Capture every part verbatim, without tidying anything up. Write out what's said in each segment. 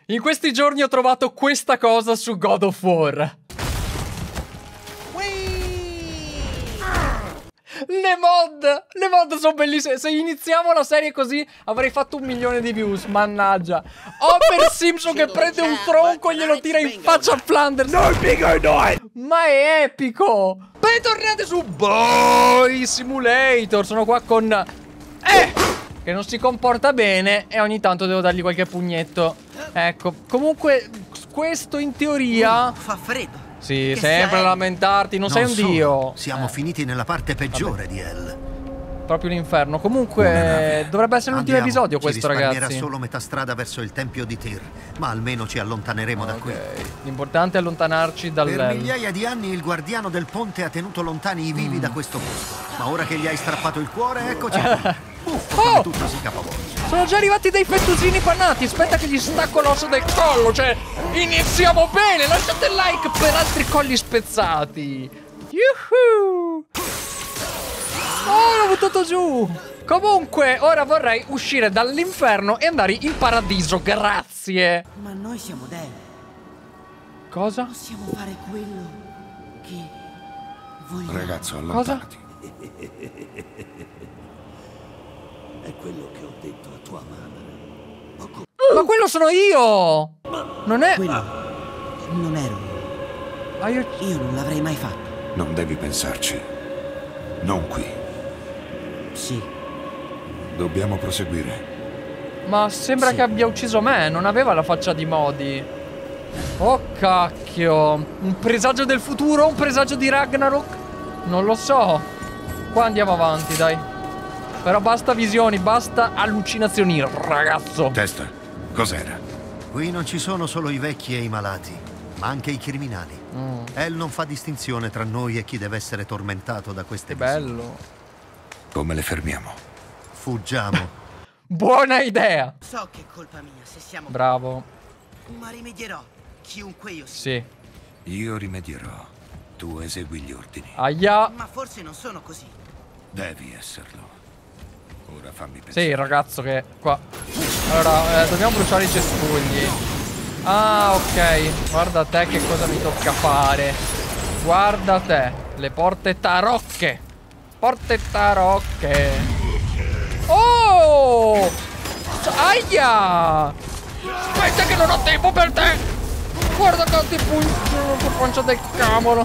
In questi giorni ho trovato questa cosa su God of War. Le mod, le mod sono bellissime. Se iniziamo la serie così avrei fatto un milione di views. Mannaggia. Homer Simpson che prende un tronco e glielo tira in faccia a Flanders. Ma è epico. Bentornati su Boy Simulator. Sono qua con Eh che non si comporta bene e ogni tanto devo dargli qualche pugnetto. Ecco. Comunque questo in teoria fa freddo. Sì, Che sempre sei? lamentarti, non, non sei un solo. dio. Siamo eh. finiti nella parte peggiore Vabbè. di Hell. Proprio l'inferno. Comunque dovrebbe essere l'ultimo episodio questo, ragazzi. Era solo metà strada verso il tempio di Tyr, ma almeno ci allontaneremo okay. da qui. L'importante è allontanarci dal Per migliaia di anni il guardiano del ponte ha tenuto lontani i vivi mm. da questo posto. Ma ora che gli hai strappato il cuore, eccoci qui. Uff, oh! tutto si capovolge. Sono già arrivati dei fettuccini pannati. Aspetta che gli stacco l'osso del collo. Cioè, iniziamo bene. Lasciate il like per altri colli spezzati. Yuhu! Oh, l'ho buttato giù. Comunque, ora vorrei uscire dall'inferno e andare in paradiso. Grazie. Ma noi siamo dei. Cosa? Possiamo fare quello che vogliamo. Ragazzo, allontanati. È quello che ho detto a tua madre. Poco... Ma quello sono io! Non è... Quello non ero io. Ah, io... Io non l'avrei mai fatto. Non devi pensarci. Non qui. Sì. Dobbiamo proseguire. Ma sembra sì. che abbia ucciso me. Non aveva la faccia di Modi. Oh cacchio. Un presagio del futuro? Un presagio di Ragnarok? Non lo so. Qua andiamo avanti, dai. Però basta visioni, basta allucinazioni, ragazzo. Testa, cos'era? Qui non ci sono solo i vecchi e i malati, ma anche i criminali. Mm. Hell non fa distinzione tra noi e chi deve essere tormentato da queste Che bello. Come le fermiamo? Fuggiamo. Buona idea. So che è colpa mia se siamo... Bravo. Ma rimedierò, chiunque io sia. Sì. Io rimedierò. Tu esegui gli ordini. Aia. Ma forse non sono così. Devi esserlo. Ora fammi pensare. Sì, il ragazzo che qua. Allora, eh, dobbiamo bruciare i cespugli. Ah, ok. Guarda te che cosa mi tocca fare. Guarda te. Le porte tarocche. Porte tarocche. Oh! Aia! Aspetta che non ho tempo per te. Guarda quanti pugni. Che pancia del cavolo.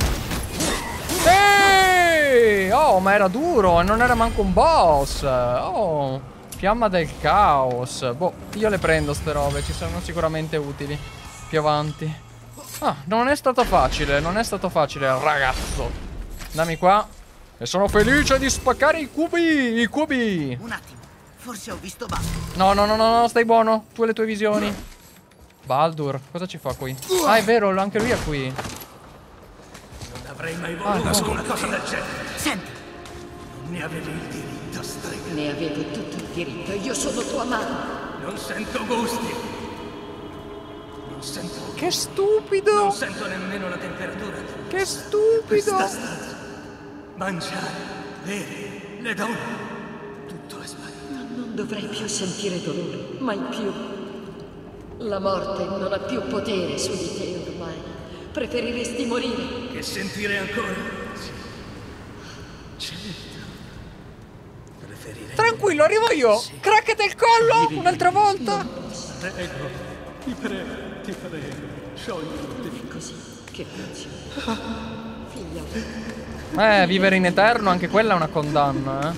Ehi! Oh, ma era duro, non era manco un boss. Oh, fiamma del caos. Boh, io le prendo ste robe, ci saranno sicuramente utili più avanti. Ah, non è stato facile, non è stato facile, ragazzo. Dammi qua. E sono felice di spaccare i cubi, i cubi. Un attimo, forse ho visto Baldur. No, no, no, no, no, stai buono. Tu e le tue visioni. Baldur, cosa ci fa qui? Ah, è vero, anche lui è qui. Non avrei mai voluto ah, una cosa del genere. Senti. Non ne avevi il diritto, strega. Ne avevo tutto il diritto. Io sono tua madre. Non sento gusti. Non sento gusti. Che stupido. Non sento nemmeno la temperatura. Che stupido. Questa stanza. Mangiare, bere, le donne. Tutto è sparito. No, non dovrei più sentire dolore. Mai più. La morte non ha più potere su di te ormai. Preferiresti morire. Che sentire ancora? Sì. Certo. Preferirei. Tranquillo, arrivo io. Sì. Crack del collo, un'altra volta. Prego, ti prego, ti prego. Sciogliti. Così, che pensi? Figlio. Eh, vivere in eterno, anche quella è una condanna, eh.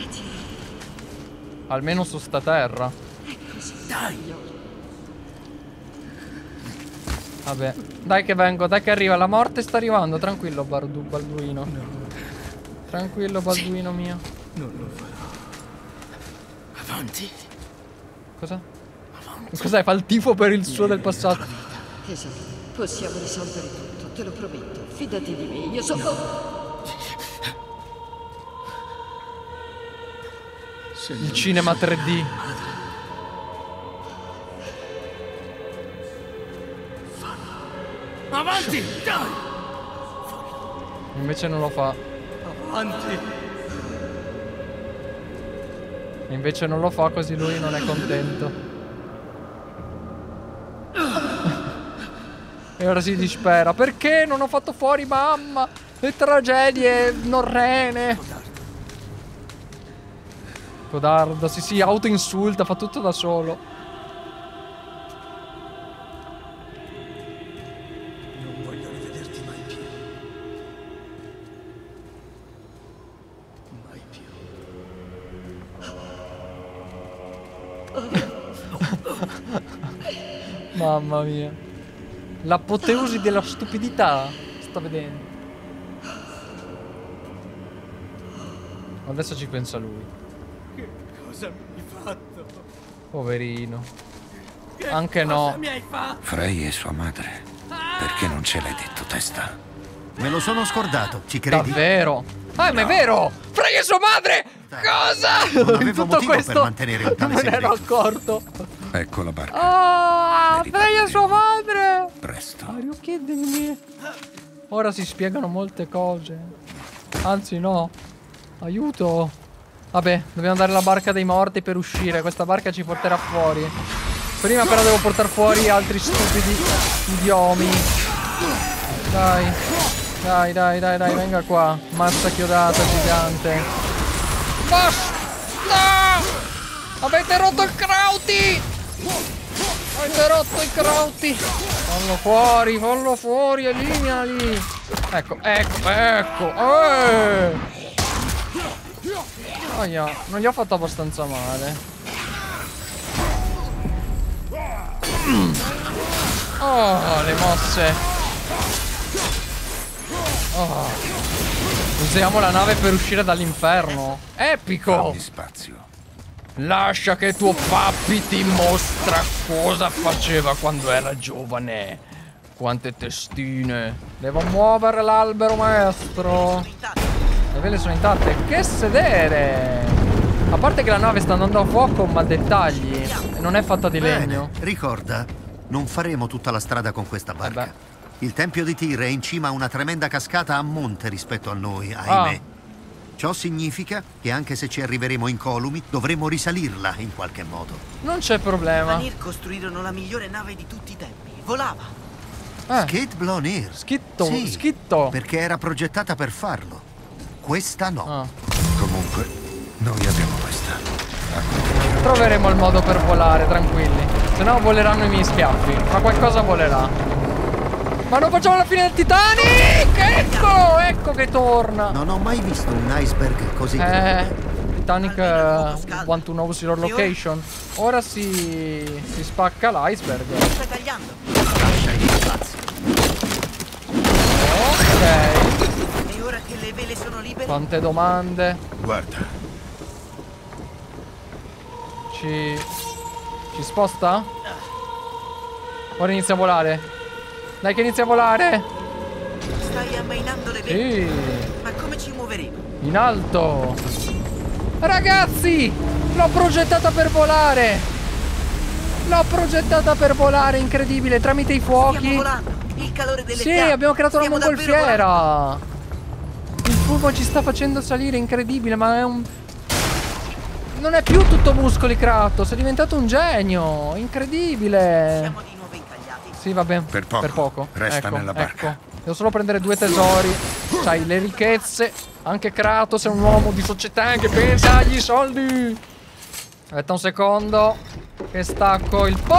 Almeno su sta terra. Dai. Vabbè, dai che vengo, dai che arriva, la morte sta arrivando, tranquillo Bardu, Balduino. No. Tranquillo Balduino sì. mio. Non lo farò. Avanti. Cosa? Avanti. Cos'è? Fa il tifo per il suo del passato. Esatto, possiamo risolvere tutto, te lo prometto. Fidati di me, io sono... No. Il cinema tre D. Avanti, dai! Invece non lo fa. Avanti! Invece non lo fa, così lui non è contento. E ora si dispera. Perché non ho fatto fuori mamma? Le tragedie norrene. Codardo, sì sì, auto-insulta, fa tutto da solo. Non voglio rivederti mai più. Mai più. Mamma mia. L'apoteosi della stupidità. Sta vedendo. Adesso ci pensa lui. Che cosa mi hai fatto? Poverino. Che Anche cosa no. mi hai fatto? Frey e sua madre. Perché non ce l'hai detto, testa? Me lo sono scordato, ci credi? Davvero? Ah, ma è vero! Frey e sua madre! Cosa? Non avevo Tutto motivo questo per mantenere un tale non ero segreto. accorto. Ecco la barca. Ah, Ne Frey e sua madre! Presto. Are you kidding me? Ora si spiegano molte cose. Anzi no. Aiuto. Vabbè, dobbiamo andare alla barca dei morti per uscire. Questa barca ci porterà fuori. Prima però devo portare fuori altri stupidi idiomi. Dai. Dai, dai, dai, dai, venga qua. Mazza chiodata gigante. Basta! Avete rotto il Krauti! Avete rotto i Krauti! Fallo fuori, fallo fuori, eliminali! Ecco, ecco, ecco! Eh! Aia, non gli ho fatto abbastanza male. Mm. Oh, le mosse. Oh. Usiamo la nave per uscire dall'inferno. Epico! Fammi spazio. Lascia che tuo pappi ti mostra cosa faceva quando era giovane. Quante testine. Devo muovere l'albero maestro. Le vele sono intatte. Che sedere. A parte che la nave sta andando a fuoco, ma dettagli. E non è fatta di legno. Bene, ricorda, non faremo tutta la strada con questa barca. Eh Il tempio di Tyr è in cima a una tremenda cascata a monte rispetto a noi, ahimè. Ah. Ciò significa che anche se ci arriveremo incolumi, dovremo risalirla in qualche modo. Non c'è problema. Vanir costruirono la migliore nave di tutti i tempi. Volava. Eh, Skate Blonir. Schitto, Sì, schitto. perché era progettata per farlo. Questa no. Ah. Comunque, noi abbiamo questa. Troveremo il modo per volare, tranquilli. Se no voleranno i miei schiaffi. Ma qualcosa volerà. Ma non facciamo la fine del Titanic! Ecco, ecco che torna. Non ho mai visto un iceberg così Eh, grande. Titanic uh, want to know your location. Ora si, si spacca l'iceberg. Sta tagliando. Lascia gli spazi. Ok. E ora che le vele sono libere, Quante domande. Guarda, Ci... Ci sposta? Ora inizia a volare. Dai che inizia a volare. stai ammainando le vele. Sì. Ma come ci muoveremo? In alto. Ragazzi, l'ho progettata per volare. L'ho progettata per volare, incredibile, tramite i Stiamo fuochi. volando. Il calore delle Sì, fiamme. abbiamo creato una Stiamo davvero volando. mongolfiera. Il fumo ci sta facendo salire, incredibile, ma è un... Non è più tutto muscoli Kratos, è diventato un genio, incredibile. Siamo di nuovo incagliati. Sì, va bene. Per poco. Per poco. Resta Ecco, nella barca. Ecco. Devo solo prendere due tesori. Sai, le ricchezze. Anche Kratos è un uomo di società che pensa agli soldi. Aspetta un secondo. Che stacco il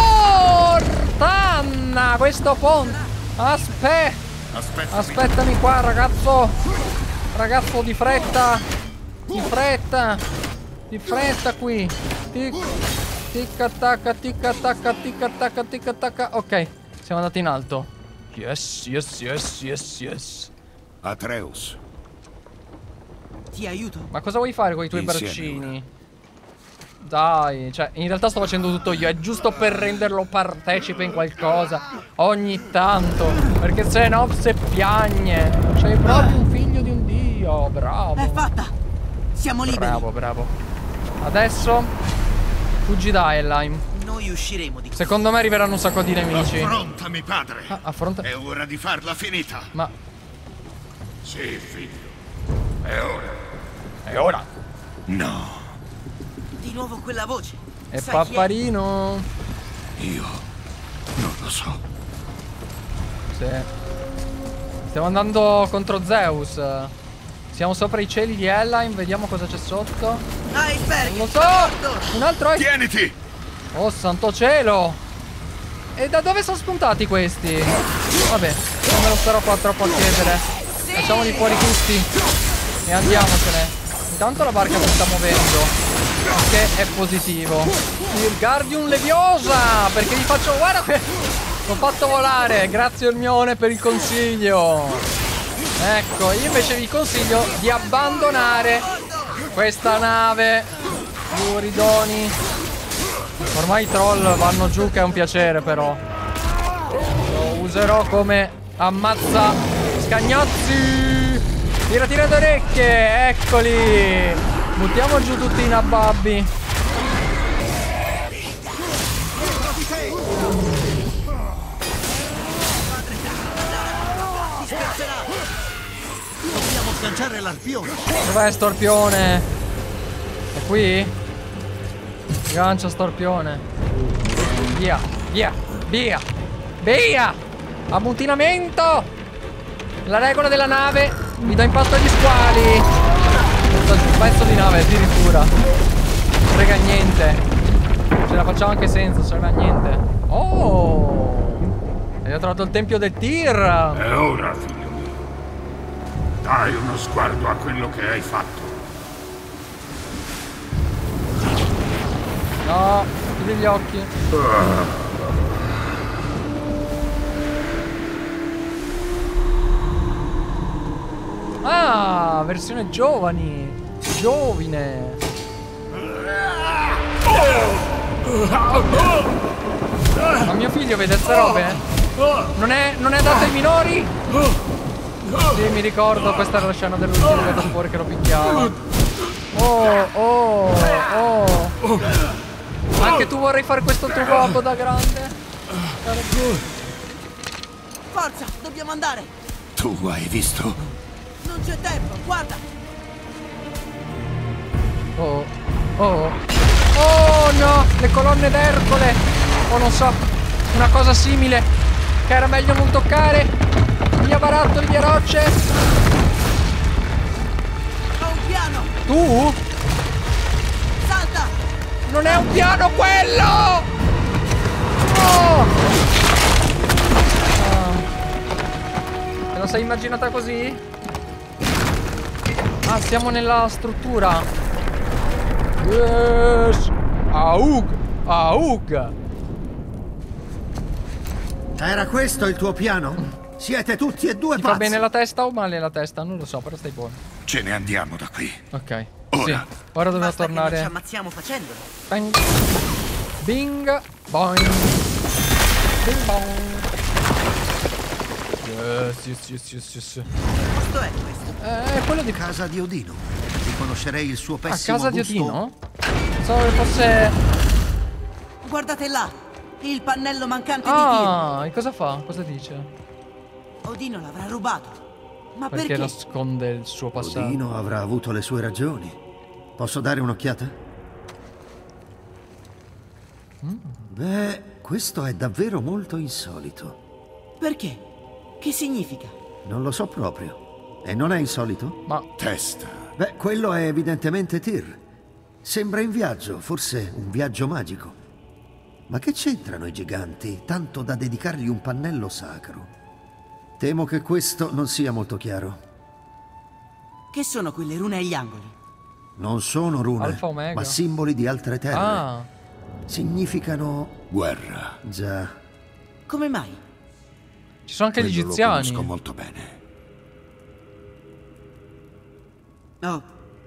portanna. Questo ponte. Aspetta. aspetta. Aspettami qua, ragazzo. Ragazzo di fretta. Di fretta. Di fretta qui. Tic. Ticca tacca, ticca tacca, ticca tacca, ticca tacca. Ok, siamo andati in alto. Yes, yes, yes, yes, yes. Atreus, Ti aiuto. Ma cosa vuoi fare con i tuoi Insieme braccini? Dai, cioè, in realtà sto facendo tutto io. È giusto per renderlo partecipe in qualcosa. Ogni tanto. Perché se no se piagne. Sei proprio un figlio di un dio. Bravo. È fatta. Siamo liberi. Bravo, bravo. Adesso fuggi da Helheim. Noi usciremo di qui. Secondo me arriveranno un sacco di nemici. affrontami, padre. Ah, affronta. È ora di farla finita. Ma Sì, figlio. È ora. è ora. No, Di nuovo quella voce. E Sai chi è? Papparino. io so. Sì. Stiamo andando contro Zeus. Siamo sopra i cieli di Helheim, vediamo cosa c'è sotto. Iceberg! Non lo so! Un altro iceberg! Tieniti! Oh santo cielo! E da dove sono spuntati questi? Vabbè, non me lo starò qua troppo a chiedere. Facciamoli fuori tutti e andiamocene. Intanto la barca si sta muovendo, che è positivo. Wirgardium Leviosa! Perché gli faccio... Guarda che... L'ho fatto volare! Grazie Ermione per il consiglio! Ecco, io invece vi consiglio di abbandonare questa nave. Buridoni. Ormai i troll vanno giù, che è un piacere però. Lo userò come ammazza scagnozzi. Tira tira d'orecchie, eccoli. Buttiamo giù tutti i nababbi. Dobbiamo sganciare l'arpione. Dov'è Storpione? È qui? Gancia Storpione. Via, via, via, via! Ammutinamento! La regola della nave mi dà impatto agli squali. Un pezzo di nave addirittura. Non frega niente. Ce la facciamo anche senza, serve a niente. Oh! E ho trovato il tempio del Tyr. E ora, figlio mio, dai uno sguardo a quello che hai fatto. No, chiudi gli occhi. Ah, versione giovani. Giovine. Ma mio figlio vede queste robe? Non è, non è adatto ai minori? Sì, mi ricordo, questa era la scena dell'ultimo God of War che lo picchiava. Oh, oh, oh. Anche tu vorrei fare questo tuo gioco da grande? Forza, dobbiamo andare! Tu hai visto? Non c'è tempo, guarda! Oh, oh. Oh no, le colonne d'Ercole. O non so, una cosa simile che era meglio non toccare. Via barattoli, via rocce. Ho un piano! Tu? Salta! Non è un piano quello! Oh! Ah. Te la sei immaginata così? Ah, siamo nella struttura. Yes! Aug! Aug! Era questo il tuo piano? Siete tutti e due Ti pazzi. fa bene la testa o male la testa? Non lo so, però stai buono. Ce ne andiamo da qui. Ok. Ora. Sì. Ora dobbiamo Basta che non tornare. ci ammazziamo facendolo. Bang. Bing. Boing. Bing bong. Yes, yes, yes, yes, yes. Che posto è questo? Eh, è quello di Casa di Odino. Riconoscerei il suo a pessimo casa di gusto. Odino? Pensavo che fosse... Guardate là! Il pannello mancante di Tyr. Ah, e cosa fa? Cosa dice? Odino l'avrà rubato. Ma Perché, perché? nasconde il suo passato. Odino avrà avuto le sue ragioni. Posso dare un'occhiata? Mm. Beh, questo è davvero molto insolito. Perché? Che significa? Non lo so proprio. E non è insolito? Ma Testa. Beh, quello è evidentemente Tyr. Sembra in viaggio, forse un viaggio magico. Ma che c'entrano i giganti, tanto da dedicargli un pannello sacro? Temo che questo non sia molto chiaro. Che sono quelle rune agli angoli? Non sono rune, Alfa Omega. ma simboli di altre terre. Ah, Significano... Guerra. già... Come mai? ci sono anche gli Quello lo egiziani. conosco molto bene. Oh,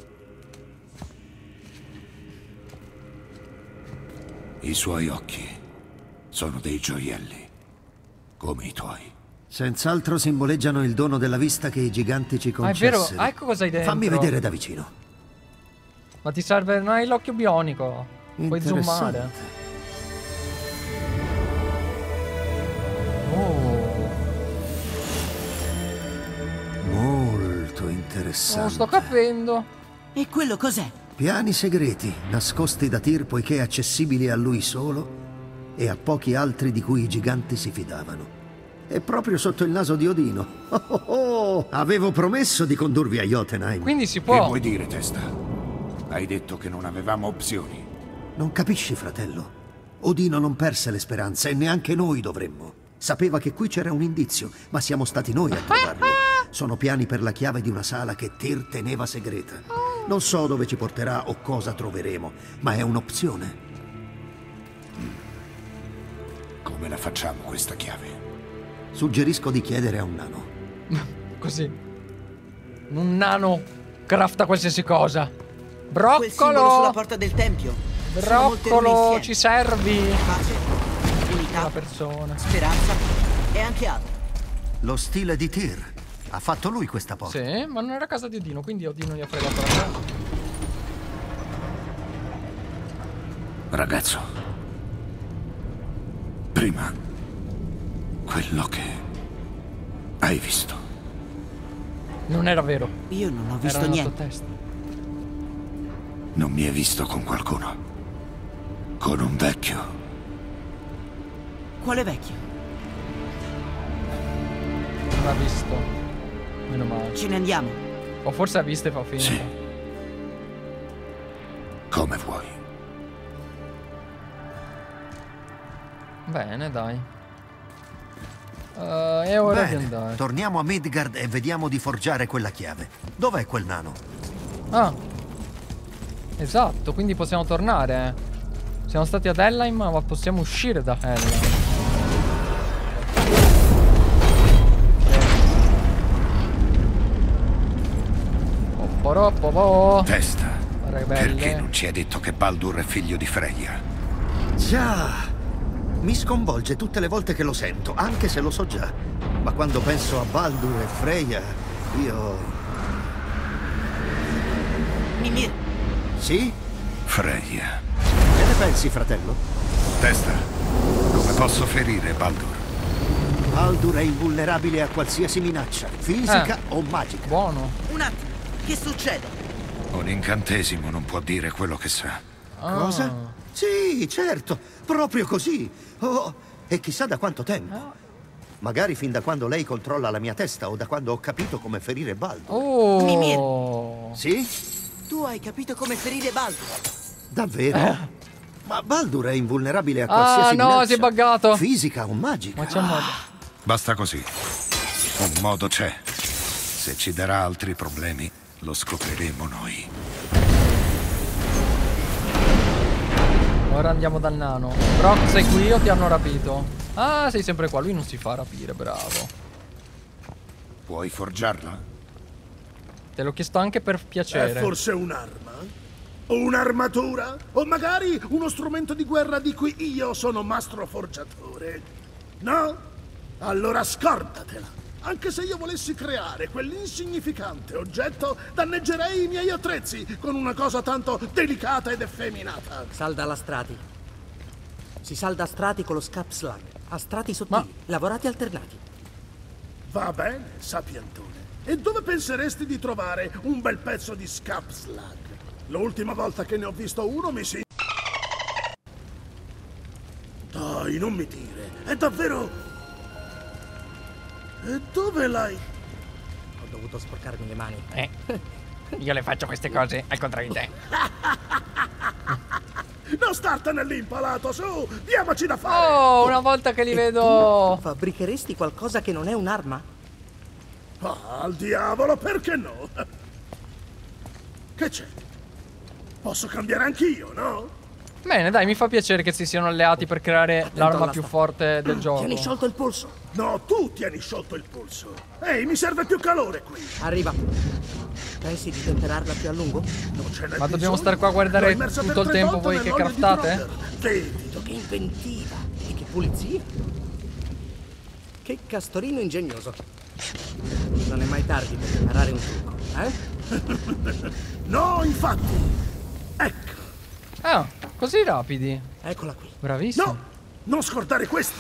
I suoi occhi sono dei gioielli, come i tuoi. Senz'altro simboleggiano il dono della vista che i giganti ci Ah, è vero. concessero. Ah, ecco cosa hai dentro. Fammi vedere da vicino. Ma ti serve... Non hai l'occhio bionico. Puoi zoomare. Interessante. Oh, Molto non interessante. sto capendo. e quello cos'è? Piani segreti, nascosti da Tyr poiché accessibili a lui solo, e a pochi altri di cui i giganti si fidavano. E proprio sotto il naso di Odino. Oh, oh, oh, avevo promesso di condurvi a Jotunheim. Quindi si Che può. vuoi dire, testa? Hai detto che non avevamo opzioni. Non capisci, fratello? Odino non perse le speranze e neanche noi dovremmo. Sapeva che qui c'era un indizio, ma siamo stati noi a trovarlo. Sono piani per la chiave di una sala che Tyr teneva segreta. Non so dove ci porterà o cosa troveremo, ma è un'opzione. Come la facciamo questa chiave? Suggerisco di chiedere a un nano. Così. Un nano crafta qualsiasi cosa. Quel simbolo sulla Broccolo. porta del tempio. Sono molte rune Broccolo, insieme. ci servi. Pace, unità, Una persona. speranza e anche altro. Lo stile di Tyr. Ha fatto lui questa porta. Sì, ma non era casa di Odino, quindi Odino gli ha fregato la casa. Ragazzo. Prima. Quello che hai visto. Non era vero. Io non ho visto Era nel niente. tuo testa. Non mi hai visto con qualcuno. Con un vecchio. Quale vecchio? Non l'ha visto. Meno male. Ce ne andiamo. O forse ha visto e fa finta. Sì. Come vuoi. Bene, dai. Uh, è ora di Bene, andare. torniamo a Midgard e vediamo di forgiare quella chiave. Dov'è quel nano? Ah. Esatto, quindi possiamo tornare. Siamo stati ad Helheim, ma possiamo uscire da Helheim. Opporoppo. Testa. Rebelle. Perché non ci hai detto che Baldur è figlio di Freya? Già! Mi sconvolge tutte le volte che lo sento, anche se lo so già. Ma quando penso a Baldur e Freya, io... Mimir, Sì? Freya. Che ne pensi, fratello? Testa. Come posso ferire Baldur? Baldur è invulnerabile a qualsiasi minaccia, fisica Eh. o magica. Buono. un attimo. Che succede? Un incantesimo non può dire quello che sa. Ah. Cosa? Sì, certo, proprio così. Oh, e chissà da quanto tempo. Magari fin da quando lei controlla la mia testa o da quando ho capito come ferire Baldur. Mimir. Oh. Sì? Tu hai capito come ferire Baldur. Davvero? Ma Baldur è invulnerabile a Ah, qualsiasi no, minaccia. si è buggato. Fisica o magica. Ma c'è un modo. Basta così. Un modo c'è. Se ci darà altri problemi, lo scopriremo noi. Ora andiamo dal nano. Brock, sei qui o ti hanno rapito? Ah, sei sempre qua. Lui non si fa rapire, bravo. Puoi forgiarla? Te l'ho chiesto anche per È piacere. forse un'arma? O un'armatura? O magari uno strumento di guerra di cui io sono mastro forgiatore? No? Allora scordatela. Anche se io volessi creare quell'insignificante oggetto, danneggerei i miei attrezzi con una cosa tanto delicata ed effeminata. Salda la strati. Si salda a strati con lo scap slag. A strati sottili, Ma- lavorati alternati. Va bene, sapientone. E dove penseresti di trovare un bel pezzo di scap slag? L'ultima volta che ne ho visto uno mi si... Dai, non mi dire. È davvero... E dove l'hai? Ho dovuto sporcarmi le mani. Eh. Io le faccio queste cose al contrario di te. Non startene lì impalato, su! Diamoci da fare! Oh, una volta che li E vedo. tu fabbricheresti qualcosa che non è un'arma? Ah, al diavolo, perché no? Che c'è? Posso cambiare anch'io, no? Bene, dai, mi fa piacere che si siano alleati per creare Attento l'arma alla più sta- forte del gioco. Tieni sciolto il polso. No, tu tieni sciolto il polso. Ehi, mi serve più calore qui. Arriva. Pensi di temperarla più a lungo? Non ce n'è Ma dobbiamo bisogno. stare qua a guardare L'ho immersa tutto per il tre tempo volte voi che nell'olio di craftate? Dronner. Vedi, Che inventiva e che pulizia. Che castorino ingegnoso. Non è mai tardi per imparare un trucco, eh? no, infatti. Ecco. Ah, così rapidi. Eccola qui. Bravissimo. No, non scordare questo.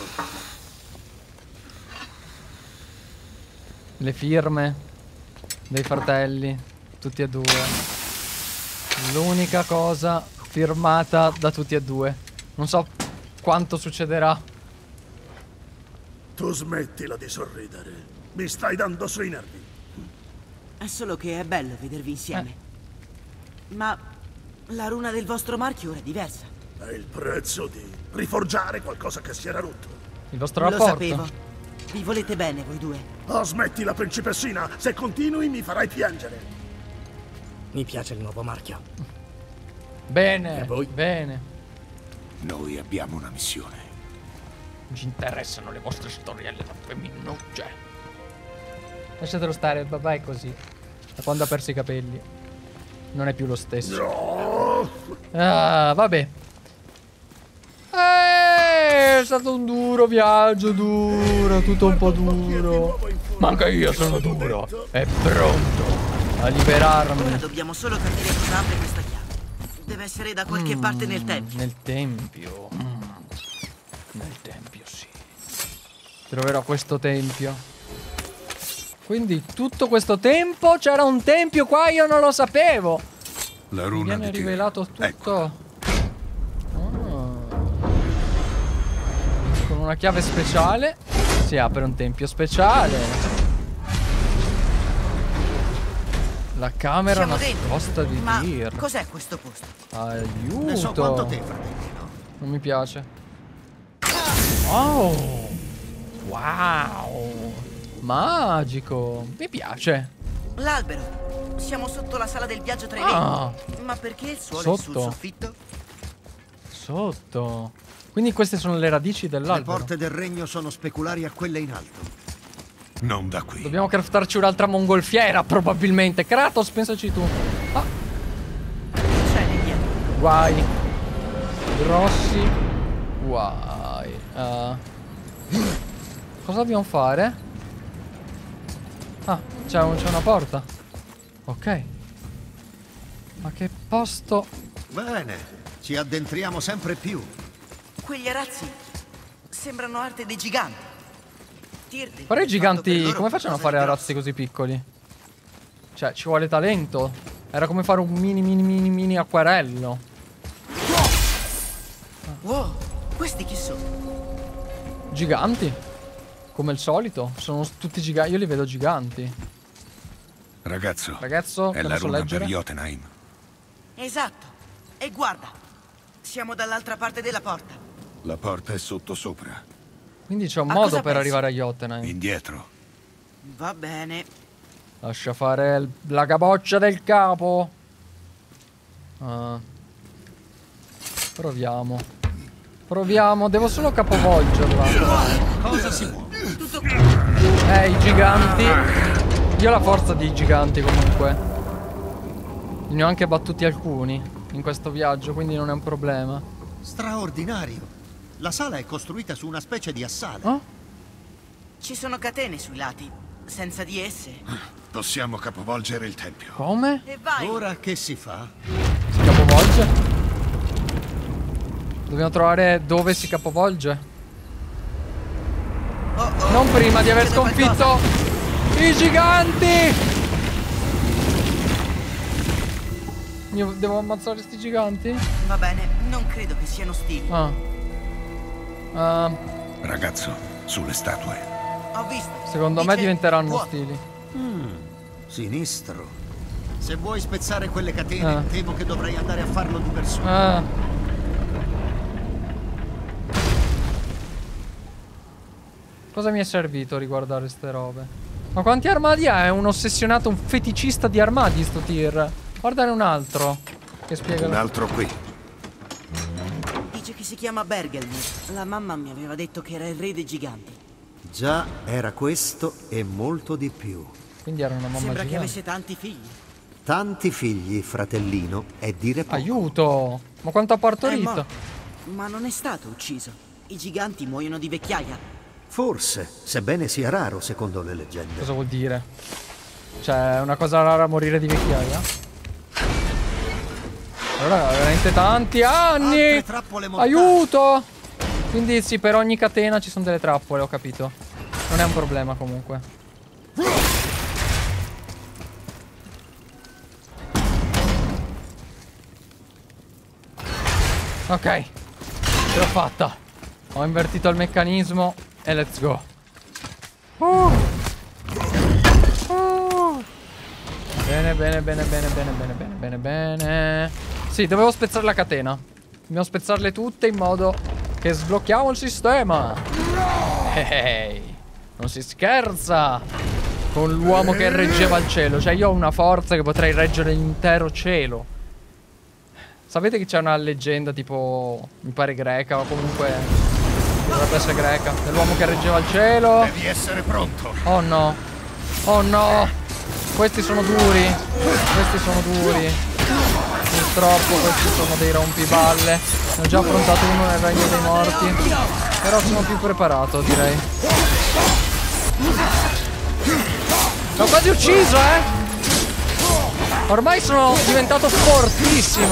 Le firme dei fratelli, tutti e due. L'unica cosa firmata da tutti e due. Non so quanto succederà. Tu smettila di sorridere. Mi stai dando sui nervi. È solo che è bello vedervi insieme. Eh. Ma la runa del vostro marchio ora è diversa. È il prezzo di riforgiare qualcosa che si era rotto. Il vostro Lo rapporto. sapevo. Vi volete bene voi due. Oh, smettila, principessina. Se continui mi farai piangere. Mi piace il nuovo marchio. Bene, E voi? bene. Noi abbiamo una missione. Non ci interessano le vostre storielle da femminucce. Lasciatelo stare, papà è così. Da quando ha perso i capelli non è più lo stesso. No! Ah, vabbè. Eh, è stato un duro viaggio, duro, tutto un po' duro. Ma anche io sono duro e pronto a liberarmi. Ora dobbiamo solo capire cosa apre questa chiave. Deve essere da qualche Mm, parte nel tempio. Nel tempio. Mm. Nel tempio, sì. Troverò questo tempio. Quindi tutto questo tempo c'era un tempio qua, io non lo sapevo. La Mi runa viene di Tyr. rivelato tutto. Eccola. Ah. Con una chiave speciale si apre un tempio speciale. La camera Siamo dentro. nascosta di Ma Tyr. cos'è questo posto? Aiuto. Ne so quanto te, fratellino. Non mi piace. Oh. Wow. Magico. Mi piace. L'albero. Siamo sotto la sala del viaggio tra i Ah. venti. Ma perché il suolo è sul Sotto. soffitto? Sotto. Quindi queste sono le radici Le dell'albero. porte del regno sono speculari a quelle in alto. Non da qui. Dobbiamo craftarci un'altra mongolfiera, probabilmente. Kratos, pensaci tu. Ah, C'è lì dietro. guai. Grossi. Guai. Uh. Cosa dobbiamo fare? Ah, c'è un, c'è una porta. Ok. Ma che posto. Bene, ci addentriamo sempre più. Quegli arazzi sembrano arte dei giganti. Tyr deve Però i aver fatto per giganti, loro come facciano a qualcosa fare di arazzi così piccoli? Cioè, ci vuole talento. Era come fare un mini mini mini mini acquarello. grosso. Wow, questi chi sono? Giganti. Come al solito. Sono tutti giganti. Io li vedo giganti. Ragazzo, Ragazzo, è che la non so runa leggere. per Jotunheim. Esatto. E guarda, siamo dall'altra parte della porta. La porta è sotto sopra. Quindi c'è un A modo cosa per pensi? arrivare a Jotunheim. Indietro. Va bene. Lascia fare il- la capoccia del capo. Ah. Proviamo. Proviamo. Devo solo capovolgerla. Cosa si muove? Tutto qui. Eh, i giganti. Io ho la forza dei giganti comunque. Ne ho anche battuti alcuni in questo viaggio, quindi non è un problema. Straordinario. La sala è costruita su una specie di assale. Oh? Ci sono catene sui lati. Senza di esse. Possiamo capovolgere il tempio. Come? E vai. Ora che si fa? Si capovolge? Dobbiamo trovare dove si capovolge. Oh, oh. Non prima di aver Succede sconfitto qualcosa. i giganti! Io devo ammazzare sti giganti? Va bene, non credo che siano ostili. Ah. Ah, Ragazzo, sulle statue. Ho visto. secondo me Dice diventeranno vuoto. ostili. Sinistro. Se vuoi spezzare quelle catene, Ah. temo che dovrai andare a farlo di persona. Ah. Cosa mi è servito riguardare ste robe? Ma quanti armadi ha? È un ossessionato, un feticista di armadi sto Tyr. Guardare un altro che spiega. Un altro qui. Dice che si chiama Bergelmir. La mamma mi aveva detto che era il re dei giganti. Già, era questo e molto di più. Quindi era una mamma Sembra che gigante. avesse tanti figli. Tanti figli, fratellino, è dire poco. Aiuto! Ma quanto ha È partorito? morto. Ma non è stato ucciso. I giganti muoiono di vecchiaia. Forse, sebbene sia raro secondo le leggende. Cosa vuol dire? Cioè, è una cosa rara morire di vecchiaia? Allora, veramente tanti anni! Altre trappole mortali. Aiuto! Quindi sì, per ogni catena ci sono delle trappole, ho capito. Non è un problema comunque. Ok, ce l'ho fatta. Ho invertito il meccanismo e let's go. Uh. Uh. Bene, bene, bene, bene, bene, bene, bene, bene, bene. Sì, dovevo spezzare la catena. Dobbiamo spezzarle tutte in modo che sblocchiamo il sistema. Hey, non si scherza con l'uomo che reggeva il cielo. Cioè io ho una forza che potrei reggere l'intero cielo. Sapete che c'è una leggenda tipo, mi pare greca o comunque dovrebbe essere greca, dell'uomo che reggeva il cielo. Devi essere pronto. Oh no. Oh no. Questi sono duri. Questi sono duri. Purtroppo questi sono dei rompiballe. Ne ho già affrontato uno nel regno dei morti. Però sono più preparato, direi. L'ho quasi ucciso, eh. Ormai sono diventato fortissimo.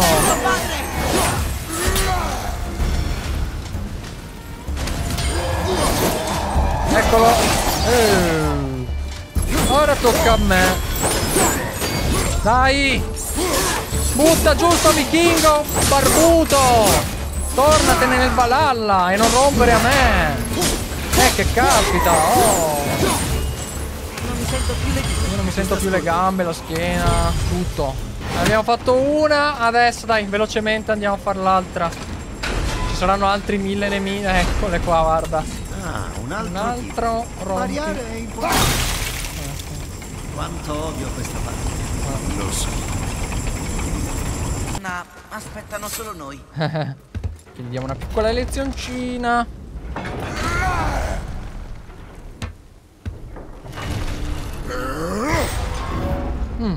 Eccolo. Eh. Ora tocca a me. Dai. Butta giù sto vichingo barbuto. Tornatene nel Valhalla e non rompere a me. Eh, che capita. Oh. Io non mi sento più le gambe, la schiena, tutto. Abbiamo fatto una, adesso dai, velocemente andiamo a fare l'altra. Ci saranno altri mille nemici. Eccole qua, guarda. Ah, un altro, un altro rompi. Variare è importante. Quanto odio questa parte. Lo so. No, aspettano solo noi. Quindi diamo una piccola lezioncina. Mm.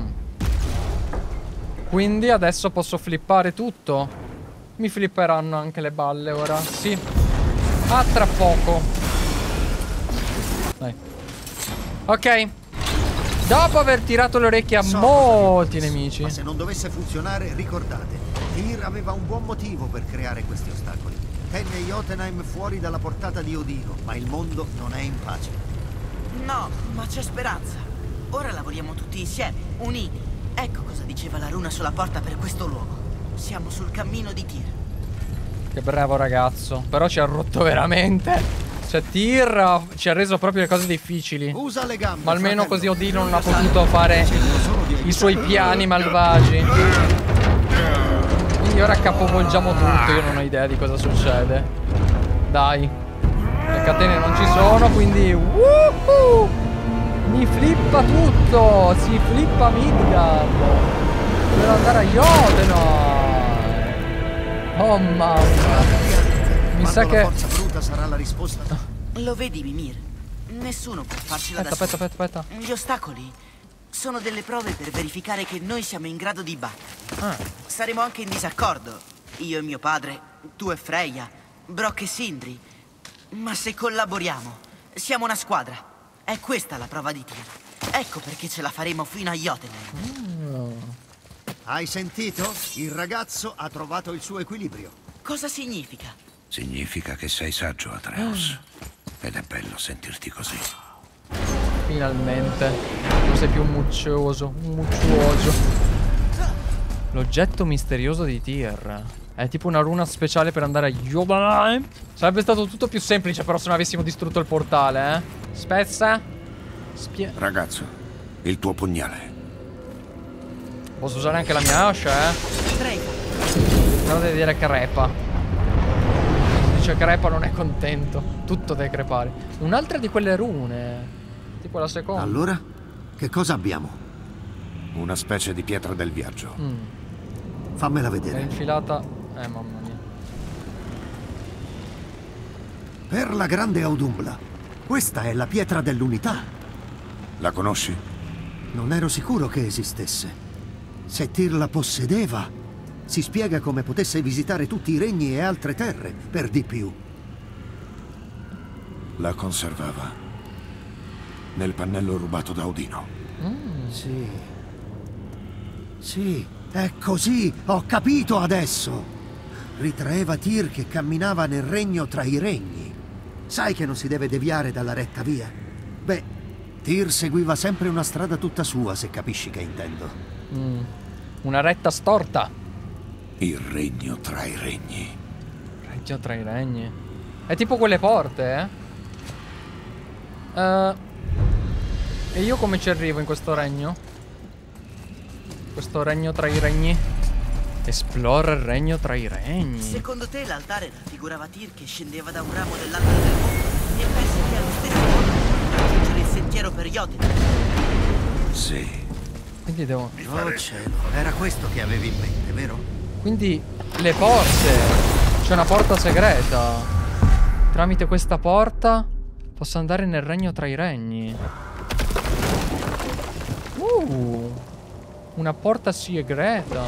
Quindi adesso posso flippare tutto. Mi flipperanno anche le balle ora. Sì. A tra poco. Dai. Ok. Dopo aver tirato le orecchie a So molti nemici. Ma se non dovesse funzionare, ricordate, Tyr aveva un buon motivo per creare questi ostacoli. Tenne Jotunheim fuori dalla portata di Odino, ma il mondo non è in pace. No, ma c'è speranza. Ora lavoriamo tutti insieme, uniti. Ecco cosa diceva la runa sulla porta per questo luogo. Siamo sul cammino di Tyr. Che bravo ragazzo. Però ci ha rotto veramente. Cioè Tyr ci ha reso proprio le cose difficili. Usa le gambe, ma almeno fratello. così Odino non ha potuto fare i suoi piani malvagi. Quindi ora capovolgiamo tutto. Io non ho idea di cosa succede. Dai. Le catene non ci sono, quindi woohoo! Mi flippa tutto. Si flippa Midgard. Devo andare a Jotunheim. Oh mamma. Mi sa Quando che... la forza bruta sarà la risposta. Lo vedi, Mimir? Nessuno può farcela da Aspetta, solo. aspetta, aspetta, aspetta. Gli ostacoli sono delle prove per verificare che noi siamo in grado di battere. Ah. Saremo anche in disaccordo. Io e mio padre, tu e Freya, Brock e Sindri. Ma se collaboriamo, siamo una squadra. È questa la prova di Tyr. Ecco perché ce la faremo fino a Jotunheim. Oh. Hai sentito? Il ragazzo ha trovato il suo equilibrio. Cosa significa? Significa che sei saggio, Atreus. Ed è bello sentirti così. Finalmente. Non sei più un muccioso. Un mucciuoso. L'oggetto misterioso di Tyr. È tipo una runa speciale per andare a Jotunheim. Sarebbe stato tutto più semplice però se non avessimo distrutto il portale, eh. Spezza. Spie... Ragazzo, il tuo pugnale. Posso usare anche la mia ascia, eh. Prego. Però deve dire crepa. Dice crepa non è contento. Tutto deve crepare. Un'altra di quelle rune. Tipo la seconda. Allora, che cosa abbiamo? Una specie di pietra del viaggio. Mm. Fammela È vedere. infilata. Eh mamma mia. Per la grande Audumbla. Questa è la pietra dell'unità. La conosci? Non ero sicuro che esistesse. Se Tyr la possedeva, si spiega come potesse visitare tutti i regni e altre terre, per di più. La conservava nel pannello rubato da Odino. Mm. Sì. Sì, è così, ho capito adesso. Ritraeva Tyr che camminava nel regno tra i regni. Sai che non si deve deviare dalla retta via? Beh, Tyr seguiva sempre una strada tutta sua, se capisci che intendo. Mm. Una retta storta. Il regno tra i regni. Regno tra i regni. È tipo quelle porte, eh? Uh, e io come ci arrivo in questo regno? Questo regno tra i regni? Esplora il regno tra i regni. Secondo te l'altare raffigurava Tyr che scendeva da un ramo dell'albero del mondo? E pensi che allo stesso modo raggiungere il sentiero per Jotun? Sì. Quindi devo... Oh cielo, era questo che avevi in mente, vero? Quindi le porte. C'è una porta segreta. Tramite questa porta posso andare nel regno tra i regni. Uh, una porta segreta.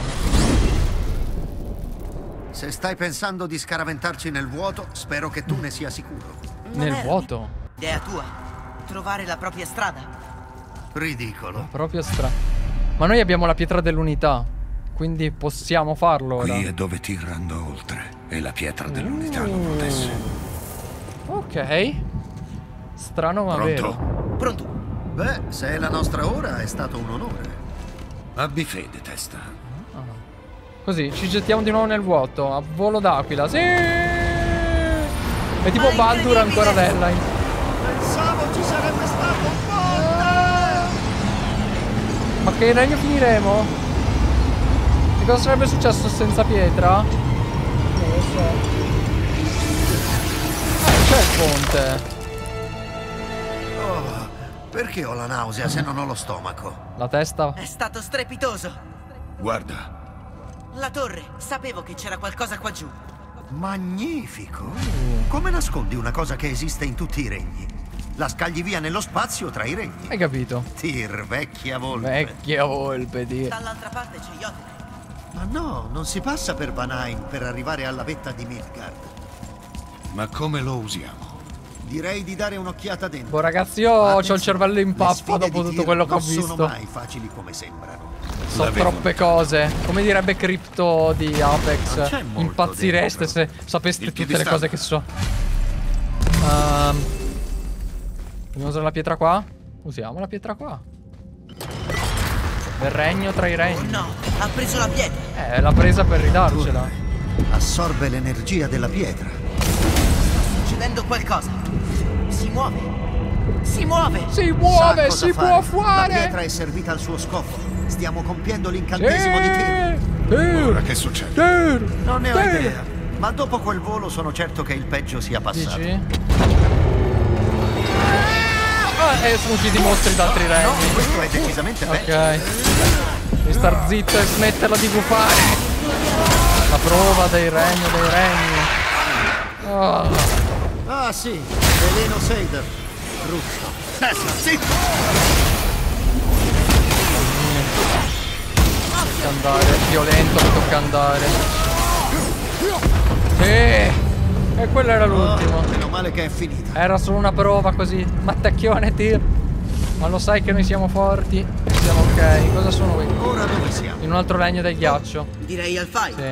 Se stai pensando di scaraventarci nel vuoto, spero che tu ne sia sicuro. Non Nel era vuoto? Idea tua. Trovare la propria strada. Ridicolo. Proprio strano. Ma noi abbiamo la pietra dell'unità, quindi possiamo farlo ora. Qui è dove Tyr andò oltre e la pietra dell'unità lo potesse. Ok. Strano ma Pronto? vero. Pronto? Beh, se è la nostra ora è stato un onore. Abbi fede, testa. Così, ci gettiamo di nuovo nel vuoto, a volo d'aquila. Sì! È tipo Ma Baldur incredibile! ancora Deadline. Pensavo ci sarebbe stato un ponte! Ma che regno finiremo? E cosa sarebbe successo senza pietra? Non lo so. Ah, c'è il ponte. Oh, perché ho la nausea se non ho lo stomaco? La testa? È stato strepitoso. Guarda, La torre. Sapevo che c'era qualcosa qua giù. Magnifico! Come nascondi una cosa che esiste in tutti i regni? La scagli via nello spazio tra i regni. Hai capito? Tyr, vecchia volpe. Vecchia volpe, Dio. Dall'altra parte c'è Jotun. Ma no, non si passa per Vanheim per arrivare alla vetta di Midgard. ma come lo usiamo? Direi di dare un'occhiata dentro. Boh, ragazzi, io ho il cervello in pappa dopo tutto quello che ho visto. Non sono mai facili come sembrano. So La vedo. troppe cose. Come direbbe Crypto di Non Apex. c'è molto Impazzireste se dentro. sapeste Il tutte le piedistallo. cose che so. Um, Dobbiamo usare la pietra qua? Usiamo la pietra qua. Nel regno tra i Oh regni. no, ha preso la pietra. Eh, l'ha presa per ridarcela. Assorbe l'energia della pietra. Succedendo qualcosa. Si muove. Si muove. Si Sa muove, cosa si fare. può La fare. pietra è servita al suo scopo. Stiamo compiendo l'incantesimo di Tyr. Ora Tyr. che succede? Tyr. Non ne ho Tyr. idea. Ma dopo quel volo sono certo che il peggio sia passato. Dici? Ah, e sono usciti i mostri d'altri No, regni. questo è decisamente peggio. Ok. Devi star zitto e smetterla di gufare. La prova del regno dei regni. Oh. Ah sì, veleno Seider. Brutto. Testa, zitto! Tocca andare, è violento che tocca andare. Sì. E quello era l'ultimo. Oh, meno male che è finita. Era solo una prova così. Mattacchione, Tyr. Ma lo sai che noi siamo forti. Siamo ok. Cosa sono qui? Ora dove siamo? In un altro regno del ghiaccio. Direi al fai. Sì.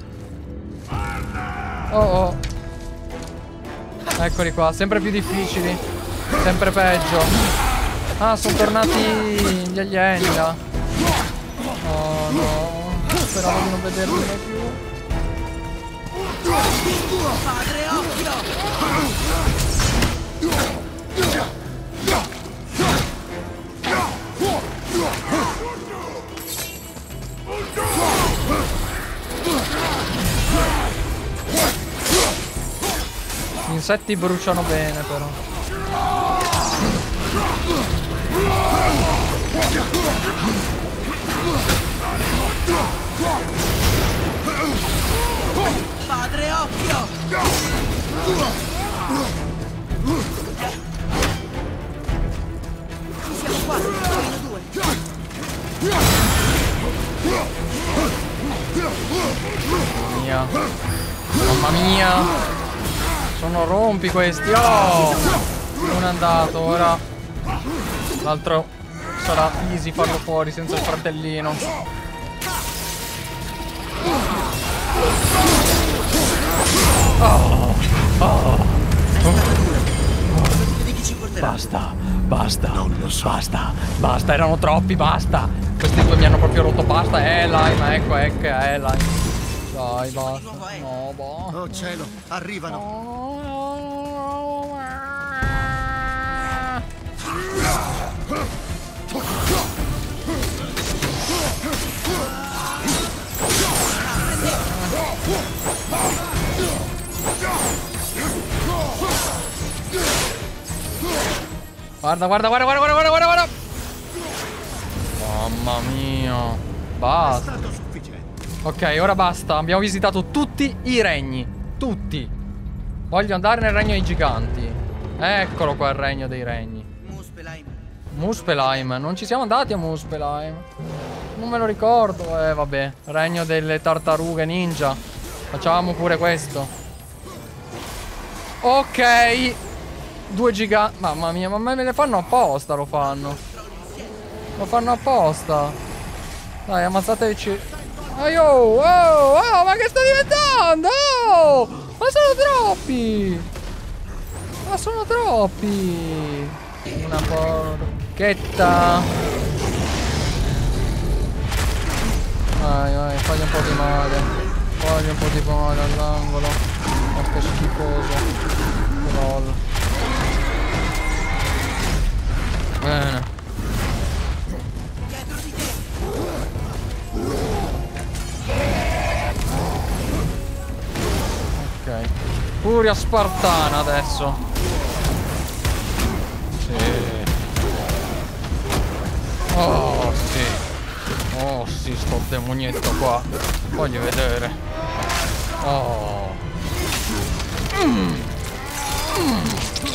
Oh oh. Eccoli qua, sempre più difficili. Sempre peggio. Ah, sono tornati gli alieni là. Oh no. Speravo di non vederli mai più. Padre occhio! Gli insetti bruciano bene però. Padre occhio! Ci siamo quasi, meno due. Mamma mia. Mamma mia. Sono rompi questi. Oh! Uno è andato, ora l'altro sarà easy farlo fuori senza il fratellino. Oh! Oh! Di chi ci porterà? Basta, basta, non lo so. Basta, basta, erano troppi, basta. Questi due mi hanno proprio rotto, basta. Eli, ma ecco, ecco, Eli. Dai, basta. No, boh. Oh cielo, arrivano. No, no, Guarda, guarda, guarda, guarda, guarda, guarda, guarda. Mamma mia. Basta. È stato sufficiente. Ok, ora basta. Abbiamo visitato tutti i regni. Tutti. Voglio andare nel regno dei giganti. Eccolo qua il regno dei regni. Muspelheim. Muspelheim. Non ci siamo andati a Muspelheim. Non me lo ricordo. Eh, vabbè. Regno delle tartarughe ninja. Facciamo pure questo. Ok. Due giganti. Mamma mia, ma me le fanno apposta, lo fanno. Lo fanno apposta. Dai, ammazzateci. Oh, oh, oh, ma che sta diventando? Oh, ma sono troppi. Ma sono troppi. Una porchetta. Vai, vai, fagli un po' di male. Fagli un po' di male all'angolo. Ma che schifoso. Lol. Bene. Ok. Furia spartana adesso. Sì. Oh sì. Oh sì, sto demonietto qua. Voglio vedere. Oh. Mm. Mm.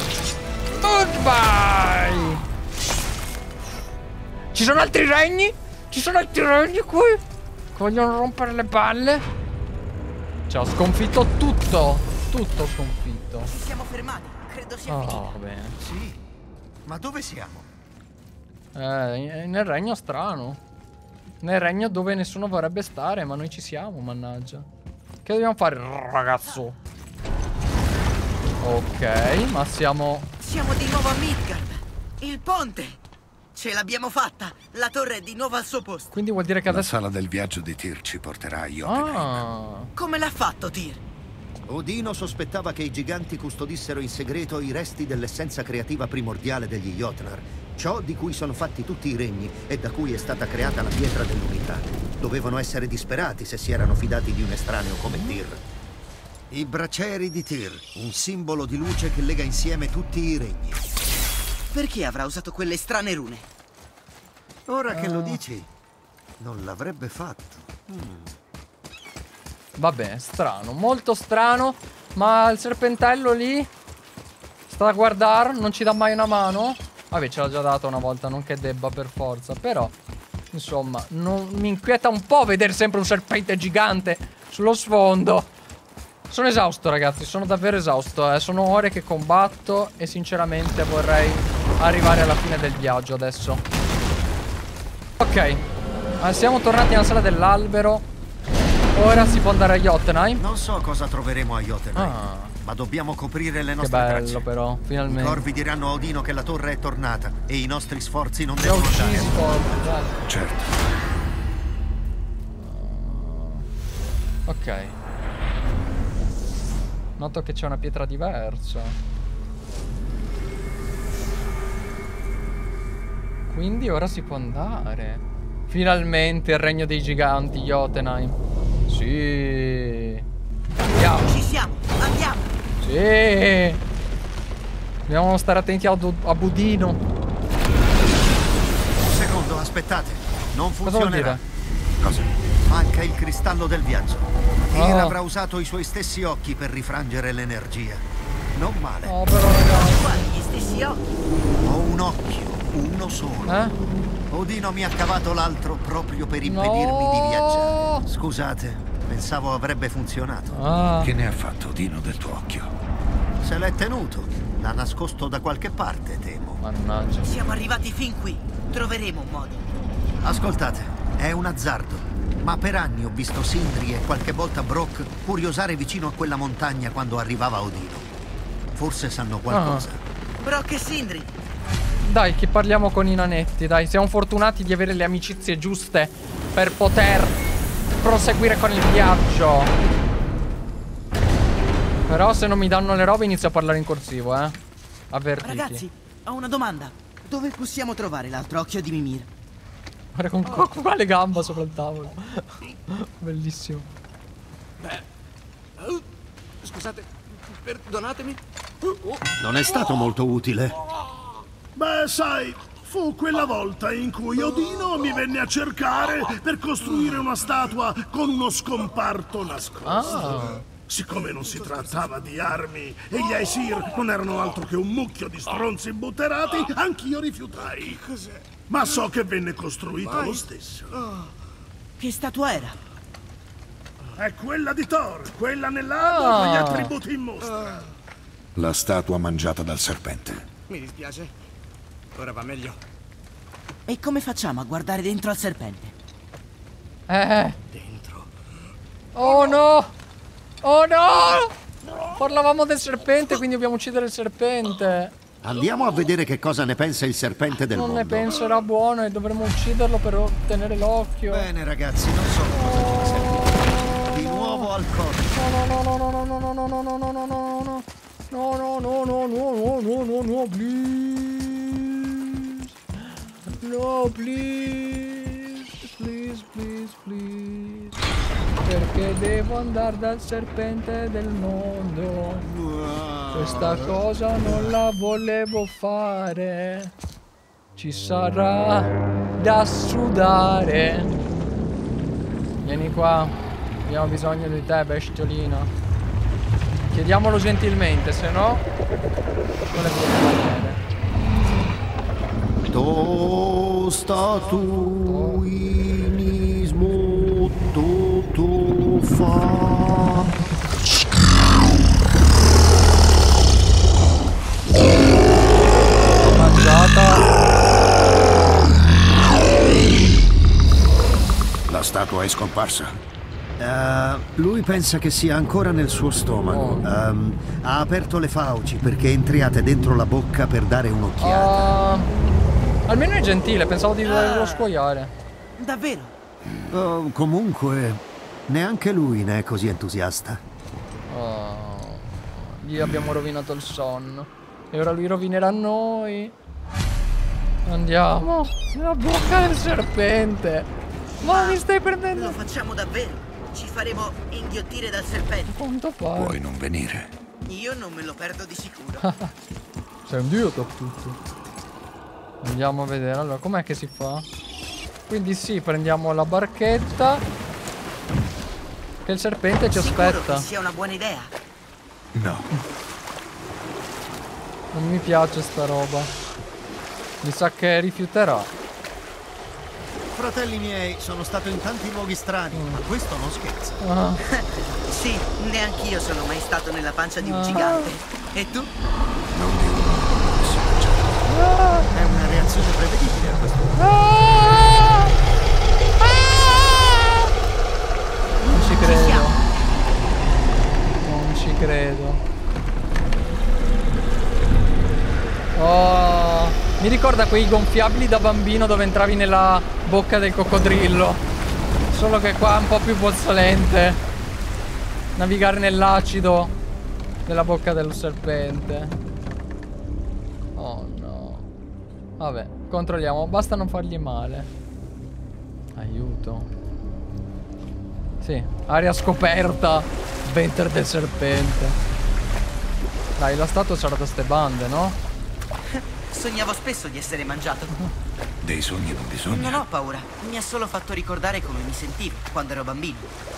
Goodbye. Ci sono altri regni? Ci sono altri regni qui? Vogliono rompere le palle? Cioè, ho sconfitto tutto. Tutto sconfitto. Ci siamo fermati. Credo sia Oh, finito. bene. Sì. Ma dove siamo? Eh, nel regno strano. Nel regno dove nessuno vorrebbe stare, ma noi ci siamo, mannaggia. Che dobbiamo fare, ragazzo? Ok, ma siamo... Siamo di nuovo a Midgard. Il ponte. Ce l'abbiamo fatta. La torre è di nuovo al suo posto. Quindi vuol dire che La adesso... sala del viaggio di Tyr ci porterà a Jotunheim. Ah. Come l'ha fatto, Tyr? Odino sospettava che i giganti custodissero in segreto i resti dell'essenza creativa primordiale degli Jotnar, ciò di cui sono fatti tutti i regni e da cui è stata creata la pietra dell'unità. Dovevano essere disperati se si erano fidati di un estraneo come Tyr. I braccieri di Tyr, un simbolo di luce che lega insieme tutti i regni. Perché avrà usato quelle strane rune? Ora che lo dici, non l'avrebbe fatto. Mm. Vabbè, strano, molto strano. Ma il serpentello lì sta a guardare, non ci dà mai una mano. Vabbè, ce l'ha già data una volta, non che debba per forza. Però, insomma, non, mi inquieta un po' vedere sempre un serpente gigante sullo sfondo. Sono esausto, ragazzi, sono davvero esausto, eh. Sono ore che combatto e sinceramente vorrei arrivare alla fine del viaggio adesso. Ok, eh, siamo tornati nella sala dell'albero. Ora si può andare a Jotunheim. Non so cosa troveremo a Jotunheim, Ah. ma dobbiamo coprire le Che nostre bello tracce. però, I finalmente. corvi diranno a Odino che la torre è tornata e i nostri sforzi non Li ho devono uccisi, andare. porca, dai. Certo. Ok. Noto che c'è una pietra diversa. Quindi ora si può andare. Finalmente il regno dei giganti, Jotunheim. Sì. Andiamo. Ci siamo. Andiamo. Sì. Dobbiamo stare attenti a, a Budino. Un secondo, aspettate. Non Cosa vuol funzionerà. dire? Cosa? Manca il cristallo del viaggio. Tyr Oh. avrà usato i suoi stessi occhi per rifrangere l'energia. Non male. Oh, però ragazzi. Guarda gli stessi occhi. Ho un occhio, uno solo. Eh? Odino mi ha cavato l'altro proprio per impedirmi No. di viaggiare. Scusate, pensavo avrebbe funzionato. Ah. Che ne ha fatto Odino del tuo occhio? Se l'è tenuto, l'ha nascosto da qualche parte, temo. Mannaggia. Siamo arrivati fin qui. Troveremo un modo. Ascoltate, è un azzardo. Ma per anni ho visto Sindri e qualche volta Brock curiosare vicino a quella montagna quando arrivava Odino. Forse sanno qualcosa. Brock e Sindri. Dai, che parliamo con i nanetti, dai. Siamo fortunati di avere le amicizie giuste per poter proseguire con il viaggio. Però se non mi danno le robe inizio a parlare in corsivo, eh. Avvertiti. Ragazzi, ho una domanda. Dove possiamo trovare l'altro occhio di Mimir? Guarda con, con, con quale gamba sopra il tavolo. Bellissimo. Oh, scusate, perdonatemi. Non è stato molto utile. Beh, sai, fu quella volta in cui Odino mi venne a cercare per costruire una statua con uno scomparto nascosto. Ah. Siccome non si trattava di armi e gli Aesir non erano altro che un mucchio di stronzi butterati, anch'io rifiutai. Ma so che venne costruita lo stesso. Che statua era? È quella di Thor, quella nell'albo con gli attributi in mostra. La statua mangiata dal serpente. Mi dispiace. Ora va meglio. E come facciamo a guardare dentro al serpente? Eh. Dentro. Oh no! Oh no! Parlavamo del serpente, quindi dobbiamo uccidere il serpente. Andiamo a vedere che cosa ne pensa il serpente del Non mondo. ne penserà buono e dovremo ucciderlo per ottenere l'occhio. Bene ragazzi, non so cosa vi serve. Di nuovo al corpo. No no no no no no no no no no no no no. No no no no no no no no please. No please. Please please please. Perché devo andare dal serpente del mondo. Questa cosa non la volevo fare. Ci sarà da sudare. Vieni qua. Abbiamo bisogno di te, bestiolino. Chiediamolo gentilmente, se no non le possiamo vedere. To statuinismo tutto fa. Mangiata. La statua è scomparsa. Uh, lui pensa che sia ancora nel suo stomaco. Oh. Um, ha aperto le fauci perché entriate dentro la bocca per dare un'occhiata. Uh, almeno è gentile, pensavo di doverlo scuoiare. Davvero? Uh, comunque, neanche lui ne è così entusiasta. Oh, gli abbiamo rovinato il sonno. E ora lui rovinerà noi. Andiamo nella bocca del serpente. Ma mi stai prendendo? Lo facciamo davvero? Ci faremo inghiottire dal serpente. Quanto pare. Puoi non venire. Io non me lo perdo di sicuro. Sei un dio tutto. Andiamo a vedere. Allora, com'è che si fa? Quindi sì, prendiamo la barchetta. Che il serpente ci Sicuro aspetta. che sia una buona idea. No. Non mi piace sta roba. Mi sa che rifiuterà. Fratelli miei, sono stato in tanti luoghi strani, Mm. ma questo non scherza. Ah, Sì, neanch'io sono mai stato nella pancia di un Ah. gigante. E tu? Non di uno. ah, È una reazione prevedibile a questo punto. ah, ah. Non ci credo. Non ci credo. Oh, mi ricorda quei gonfiabili da bambino dove entravi nella bocca del coccodrillo. Solo che qua è un po' più puzzolente navigare nell'acido della bocca del serpente. Oh no. Vabbè, controlliamo. Basta non fargli male. Aiuto. Sì, area scoperta. Venter del serpente. Dai, la statua c'era da ste bande, no? Sognavo spesso di essere mangiato. Dei sogni non bisogna. Non ho paura. Mi ha solo fatto ricordare come mi sentivo quando ero bambino.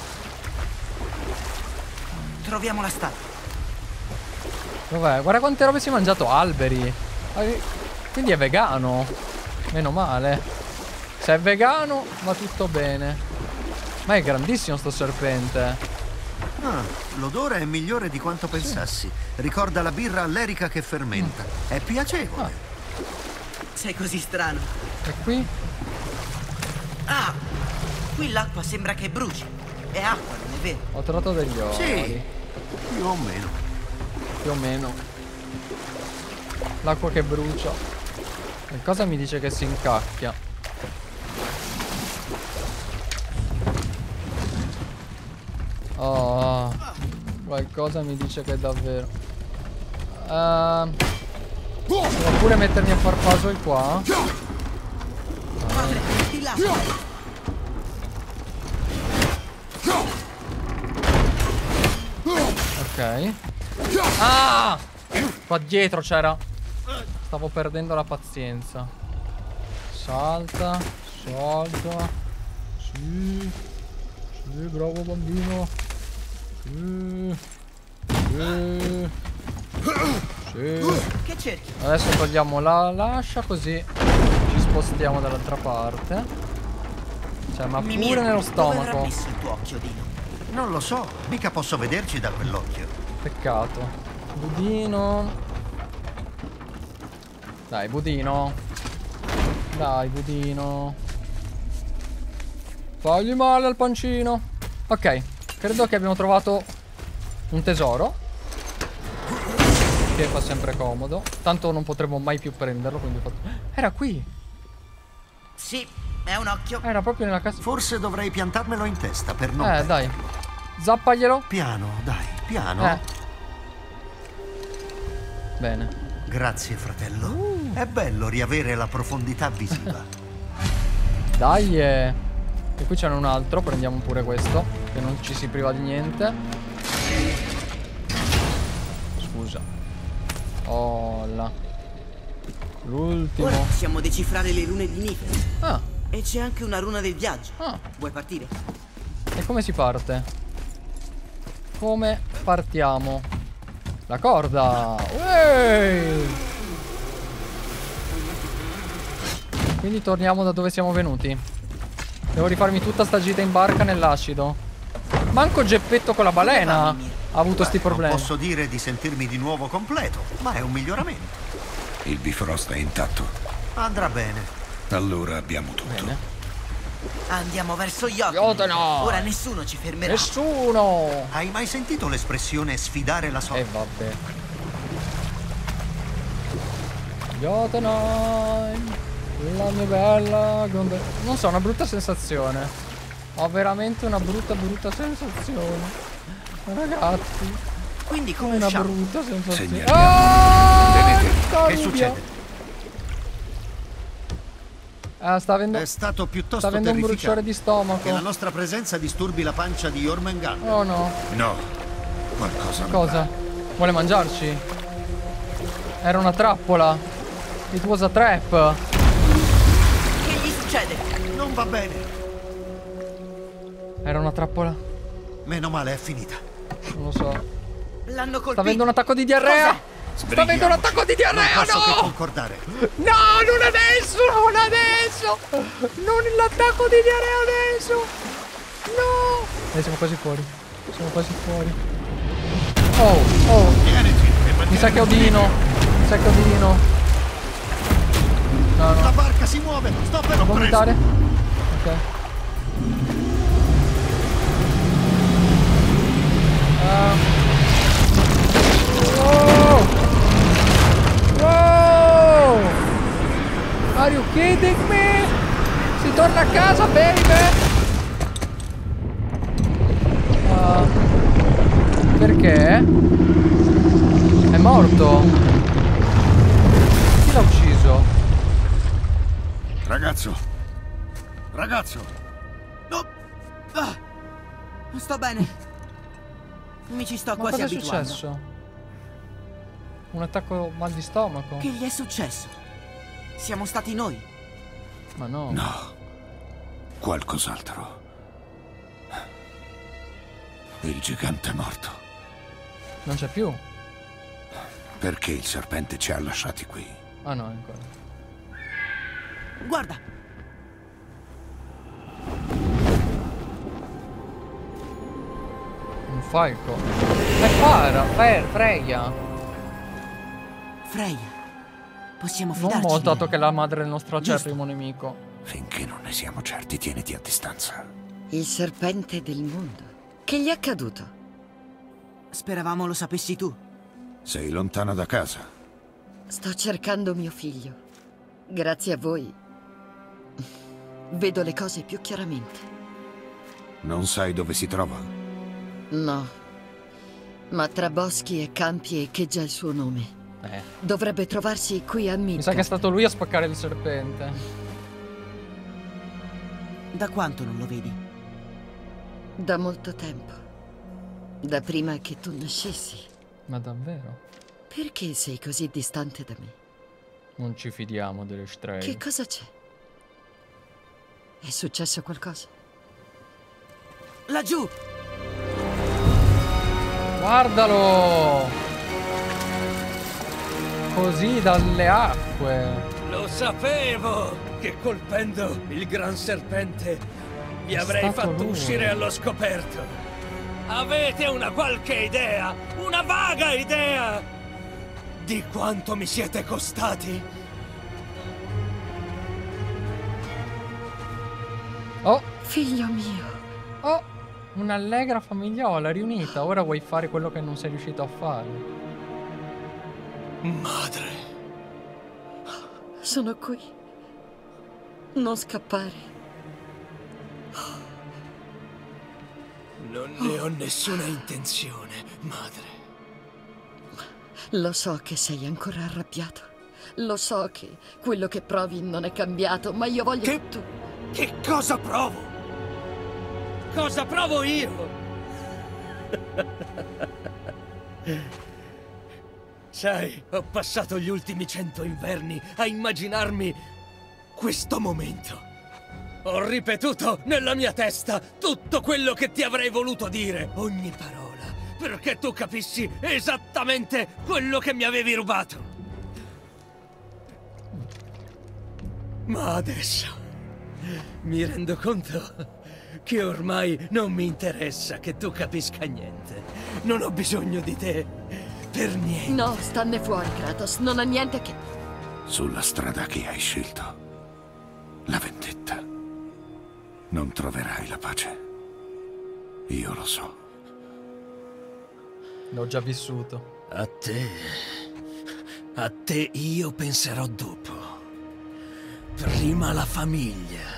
Troviamo la statua. Dov'è? Guarda quante robe si è mangiato. Alberi. Ah, quindi è vegano. Meno male. Se è vegano va tutto bene. Ma è grandissimo sto serpente. Ah, l'odore è migliore di quanto pensassi. Ricorda la birra allerica che fermenta. È piacevole. Ah. Sei così strano. E qui? Ah! Qui l'acqua sembra che bruci. È acqua, non è vero? Ho trovato degli ori. Sì, più o meno. Più o meno. L'acqua che brucia. E cosa mi dice che si incacchia? Oh, qualcosa mi dice che è davvero. Uh, devo pure mettermi a far puzzle qua. Padre, di là! Ok. Ah! Qua dietro c'era. Stavo perdendo la pazienza. Salta, salta. Sì. Sì, bravo bambino. Sì. Sì. Sì. Che cerchi? Adesso togliamo la l'ascia così ci spostiamo dall'altra parte. Cioè, ma pure Mimir, nello dove avrà stomaco. messo il tuo occhio, Dino? Non lo so, mica posso vederci da quell'occhio. Peccato. Budino. Dai, budino. Dai, budino. Fagli male al pancino. Ok, credo che abbiamo trovato un tesoro. Che fa sempre comodo. Tanto non potremo mai più prenderlo, quindi ho fatto... Era qui. Sì, è un occhio. Era proprio nella casa. Forse dovrei piantarmelo in testa per non Eh, perdere. dai. Zappaglielo. Piano, dai, piano. Eh. Bene. Grazie, fratello. Uh. È bello riavere la profondità visiva. Dai. Eh. E qui c'è un altro. Prendiamo pure questo, che non ci si priva di niente. Scusa. Oh là. L'ultimo. Ora possiamo decifrare le rune di Niflheim. Ah. E c'è anche una runa del viaggio. Ah. Vuoi partire? E come si parte? Come partiamo? La corda. Ueeh! Quindi torniamo da dove siamo venuti. Devo rifarmi tutta sta gita in barca nell'acido. Manco Geppetto con la balena ha avuto Beh, sti problemi. Non posso dire di sentirmi di nuovo completo, ma è un miglioramento. Il Bifrost è intatto. Andrà bene. Allora abbiamo tutto. Bene. Andiamo verso Jotunheim. Jotunheim. Ora nessuno ci fermerà. Nessuno. Hai mai sentito l'espressione sfidare la E sorte? eh, vabbè. Jotunheim, la mia bella gonda- non so, una brutta sensazione. Ho veramente una brutta brutta sensazione. Ragazzi, Quindi come una usciamo? brutta sensazione. Segnaliamo. Ah, Che cambia. succede? Ah, sta avendo, È stato piuttosto sta avendo un terrificante bruciore di stomaco. che la nostra presenza disturbi la pancia di Jormungand. Oh no. No. Qualcosa non Cosa? Vuole mangiarci? Era una trappola. It was a trap. Che gli succede? Non va bene. Era una trappola? Meno male, è finita. Non lo so. L'hanno colpito. Sta avendo un attacco di diarrea. Cos'è? Sta avendo un attacco di diarrea. Non posso che No! concordare. No, non adesso, non adesso. Non l'attacco di diarrea adesso. No. Eh, siamo quasi fuori. Siamo quasi fuori. Oh, oh. Mi sa che ho Dino. Mi sa che ho Dino. No, La no. barca si muove, sto per Devo vomitare? Ok. Uh. Wow! Wow! Are you kidding me? Si torna a casa, baby! Uh, perché? È morto? Chi l'ha ucciso? Ragazzo. Ragazzo. No. Ah. Sto bene. Mi ci sto Ma quasi cosa è abituando. successo? Un attacco mal di stomaco? Che gli è successo? Siamo stati noi. Ma no. No. Qualcos'altro. Il gigante è morto. Non c'è più. Perché il serpente ci ha lasciati qui? Ah no, ancora. Guarda. Un falco. È Fara, Fer, Freya. Freya. Possiamo Non fidarci ho di dato lei. che è la madre del nostro Giusto. acerrimo nemico. Finché non ne siamo certi, tieniti a distanza. Il serpente del mondo. Che gli è accaduto? Speravamo lo sapessi tu. Sei lontana da casa. Sto cercando mio figlio. Grazie a voi vedo le cose più chiaramente. Non sai dove si trova? No. Ma tra boschi e campi echeggia il suo nome. Eh. Dovrebbe trovarsi qui a Midgard. Mi sa che è stato lui a spaccare il serpente. Da quanto non lo vedi? Da molto tempo. Da prima che tu nascessi. Ma davvero? Perché sei così distante da me? Non ci fidiamo delle streghe. Che cosa c'è? È successo qualcosa? Laggiù! Guardalo! Così dalle acque. Lo sapevo che colpendo il gran serpente vi avrei stato fatto lui. uscire allo scoperto. Avete una qualche idea, una vaga idea di quanto mi siete costati? Oh, Figlio mio. oh, un'allegra famigliola riunita. Ora vuoi fare quello che non sei riuscito a fare. Madre, Sono qui. Non scappare. non ne ho nessuna intenzione, madre. Lo so che sei ancora arrabbiato. Lo so che quello che provi non è cambiato, ma io voglio Che- che tu... Che cosa provo? Cosa provo io? Sai, ho passato gli ultimi cento inverni a immaginarmi questo momento. Ho ripetuto nella mia testa tutto quello che ti avrei voluto dire, ogni parola, perché tu capissi esattamente quello che mi avevi rubato. Ma adesso mi rendo conto che ormai non mi interessa che tu capisca niente. Non ho bisogno di te per niente. No, stanne fuori, Kratos. Non ha niente che... Sulla strada che hai scelto, la vendetta, non troverai la pace. Io lo so. L'ho già vissuto. A te... A te io penserò dopo. Prima la famiglia.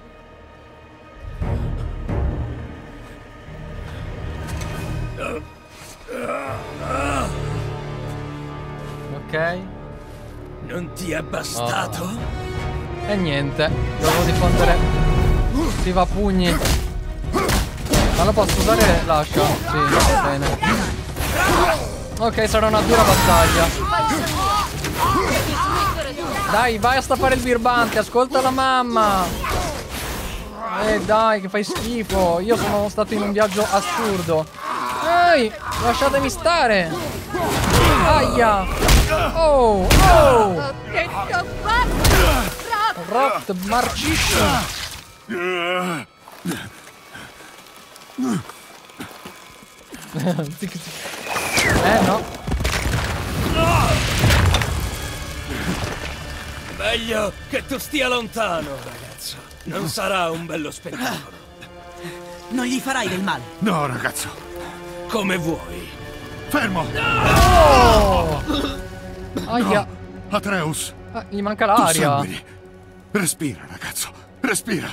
Ok. Non ti è bastato? E niente. Devo diffondere. Si va a pugni. Ma lo posso usare? Lascia. Sì, va bene. Ok, sarà una dura battaglia. Dai, vai a stappare il birbante. Ascolta la mamma. Eh dai, che fai schifo. Io sono stato in un viaggio assurdo. Ehi, lasciatemi stare. Aia. Oh, oh. Rot, marcisci. Eh no. Meglio che tu stia lontano, ragazzo. Non sarà un bello spettacolo. Non gli farai del male. No, ragazzo. Come vuoi. Fermo! Oh. Aia. No, Atreus. Ah, gli manca Tu l'aria. sanguini. Respira, ragazzo. Respira.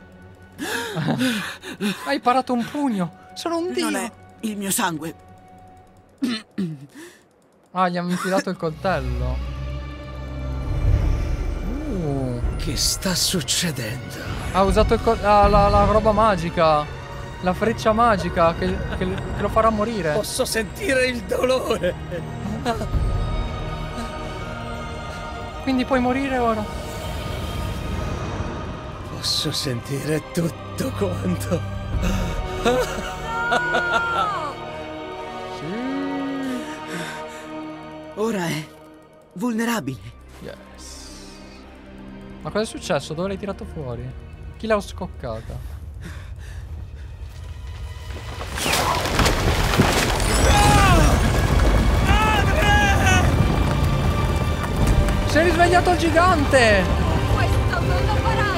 Hai parato un pugno. Sono un dio. Non è il mio sangue. Ah, gli hanno infilato il coltello. Uh. Che sta succedendo? Ha usato il col- ah, la, la roba magica. La freccia magica che, che, che lo farà morire. Posso sentire il dolore. Quindi puoi morire ora. Posso sentire tutto quanto. Sì. Ora è vulnerabile. Yes. Ma cosa è successo? Dove l'hai tirato fuori? Chi l'ha scoccata? Si è risvegliato il gigante! Questo non lo farai!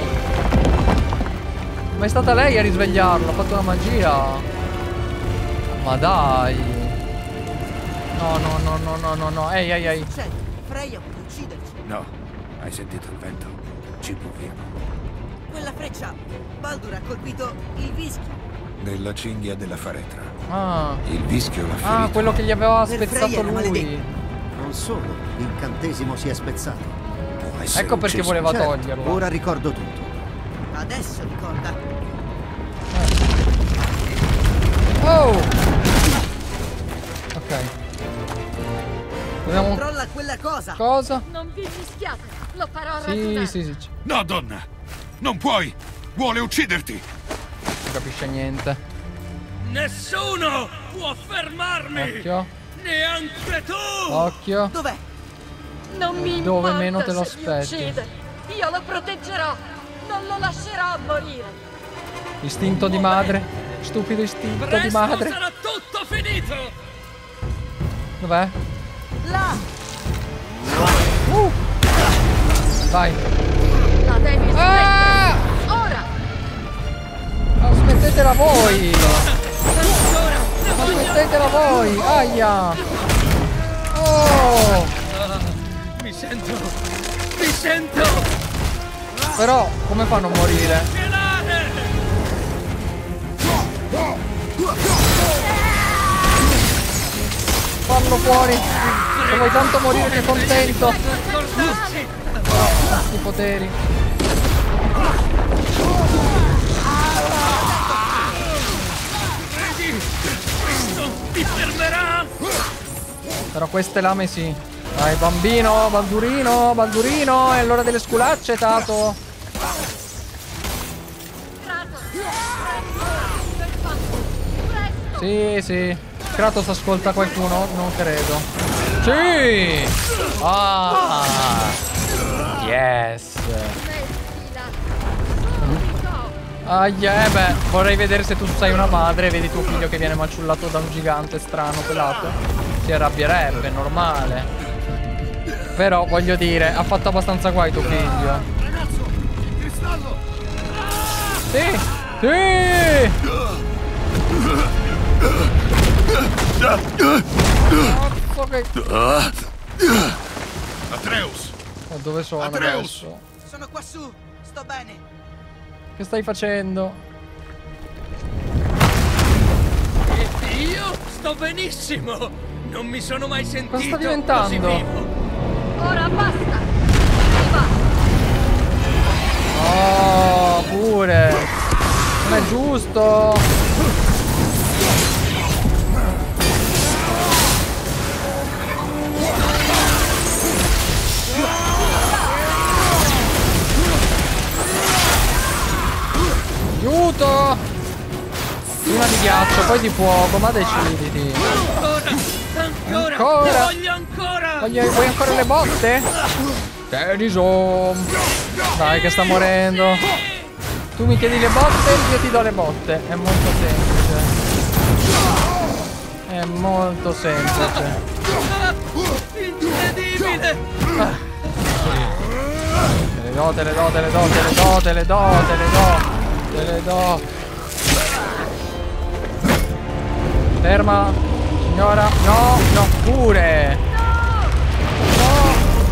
Ma è stata lei a risvegliarlo, ha fatto una magia. Ma dai. No, no, no, no, no, no, no. Ehi, ehi, ehi. Senti, Freya può ucciderci. No, hai sentito il vento? Ci proviamo. Quella freccia, Baldur ha colpito il vischio. Nella cinghia della faretra. Ah. Il vischio l'ha ferito. Ah, quello che gli aveva Per spezzato Freya era lui. maledetto. Non solo, l'incantesimo si è spezzato. Può essere Ecco perché ucciso. voleva Certo, toglierlo. ora ricordo tutto. Adesso ricorda. Oh! Ok. Dobbiamo... Controlla quella cosa. Cosa? Non vi mischiate, lo farò Sì, radunare. sì, sì. sì. No, donna! Non puoi! Vuole ucciderti! Non capisce niente. Nessuno può fermarmi! Occhio. Neanche tu! Occhio. Dov'è? Non mi Dove importa meno te lo se mi aspetti. uccide. Io lo proteggerò. Non lo lascerò morire. Istinto di madre. Stupido istinto di Presto madre. sarà tutto finito! Dov'è? Là! Uh. Vai. La devi smettere. Ah! Ora. Oh, smettetela voi. Ancora! Ne Ma voglio- smettetela voi. Aia. Oh. Mi sento... Mi sento... Però come fanno a morire? gelare! Fallo fuori. Se vuoi tanto morire che contento. Scordarsi! I poteri. Credi? Questo ti fermerà? Però queste lame sì. Dai bambino, Baldurino, Baldurino, è l'ora delle sculacce, Tato. Kratos. Ben fatto. Presto. Sì, sì. Kratos ascolta qualcuno? Non credo. Sì! Ah! Yes! Smettila. Subito. Ah, yeah, beh, vorrei vedere se tu sei una madre e vedi tuo figlio che viene maciullato da un gigante strano pelato. Si arrabbierebbe, normale. Però, voglio dire, ha fatto abbastanza guai tuo figlio. Ragazzo, il cristallo! Sì! Sì! Cazzo che... Atreus! Oh, dove sono Atreus! adesso? Sono qua su. Sto bene. Che stai facendo? E io sto benissimo! Non mi sono mai sentito Cosa sta diventando? così vivo. Ora basta. Va. Oh, pure. Non è giusto. Aiuto. Prima di ghiaccio, poi di fuoco, ma deciditi. Ancora! Ancora! Ancora? Ne voglio ancora! Voglio, vuoi ancora le botte? Tennyson. Dai che sta morendo. Tu mi chiedi le botte, io ti do le botte. È molto semplice. È molto semplice. Incredibile! Te le do, te le do, te le do, te le do, te le do, te le do. Te le do. Ferma. Signora. No, no, pure. No.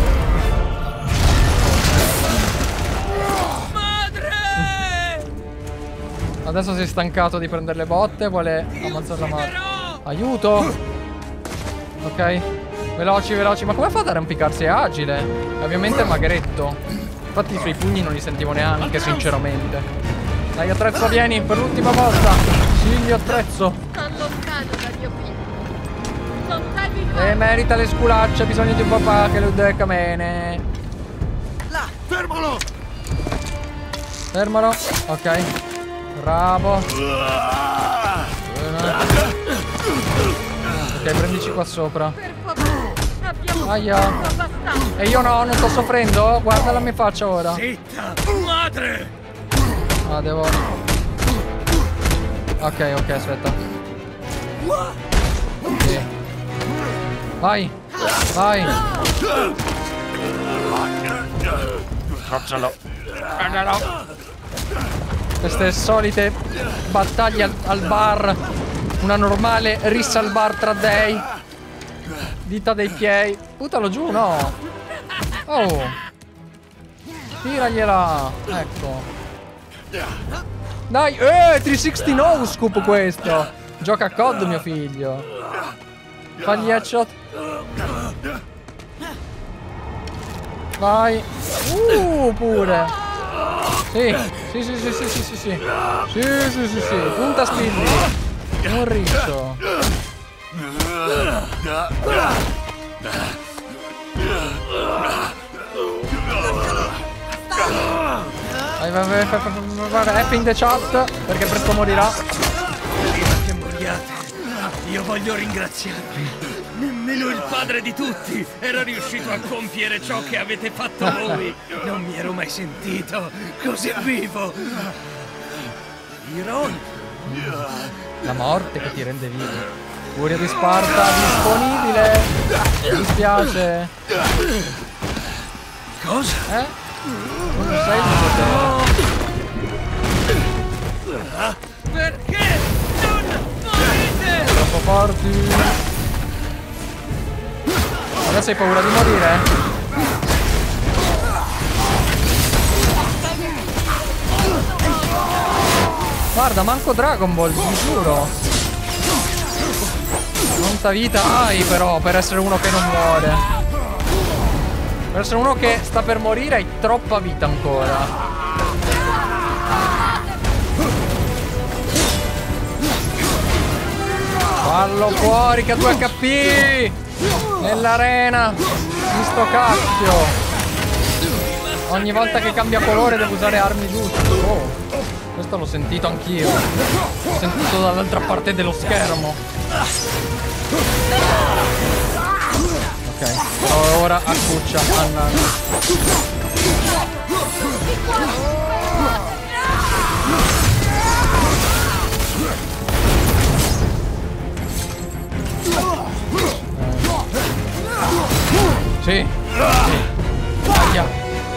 Madre! Adesso si è stancato di prendere le botte, vuole ammazzare la madre. Aiuto! Ok. Veloci, veloci. Ma come fa ad arrampicarsi? È agile. Ovviamente è magretto. Infatti i suoi pugni non li sentivo neanche, sinceramente. Dai, Attrezzo, vieni per l'ultima volta. Sì, Attrezzo. Sta lontano da mio figlio. Non devi E farlo. merita le sculacce, ha bisogno di un papà che lo decca bene. Là! Fermalo! Fermalo. Ok. Bravo. Ok, prendici qua sopra. Per favore. Abbiamo Aia. fatto abbastanza. E io no, non sto soffrendo. Guarda la mia faccia ora. Zitta! Madre! Ah, devo... Ok, ok, aspetta. Sì. Vai. Vai. Faccialo. Queste solite battaglie al, al bar. Una normale rissa al bar tra dei. Dita dei piedi. Buttalo giù, no. Oh. Tiragliela. Ecco. Dai, eh, trecentosessanta no scoop questo. Gioca a C O D mio figlio. Fagli headshot. Vai. Uh, pure. Sì, sì, sì, sì, sì, sì, sì, sì. Sì, sì, sì, sì. Punta spilli. Un riccio. Vai, vai, vai, vai, vai, vai, vai, F in the chat, perché presto morirà. Prima che moriate, io voglio ringraziarvi. Nemmeno il padre di tutti era riuscito a compiere ciò che avete fatto voi. Non mi ero mai sentito così vivo. Iron. La morte che ti rende vivo. Furia di Sparta disponibile. Mi dispiace. Cosa? Eh? Non sei il Ah, perché non morite? troppo forti. Adesso hai paura di morire? Guarda, manco Dragon Ball, vi giuro. Quanta vita hai però per essere uno che non muore. Per essere uno che sta per morire hai troppa vita ancora. Fallo fuori che ha due H P nell'arena di sto cacchio. Ogni volta che cambia colore devo usare armi giuste. Oh, questo l'ho sentito anch'io. L'ho sentito dall'altra parte dello schermo. Ok, ora a cuccia Anna. Sì, sì. Aia.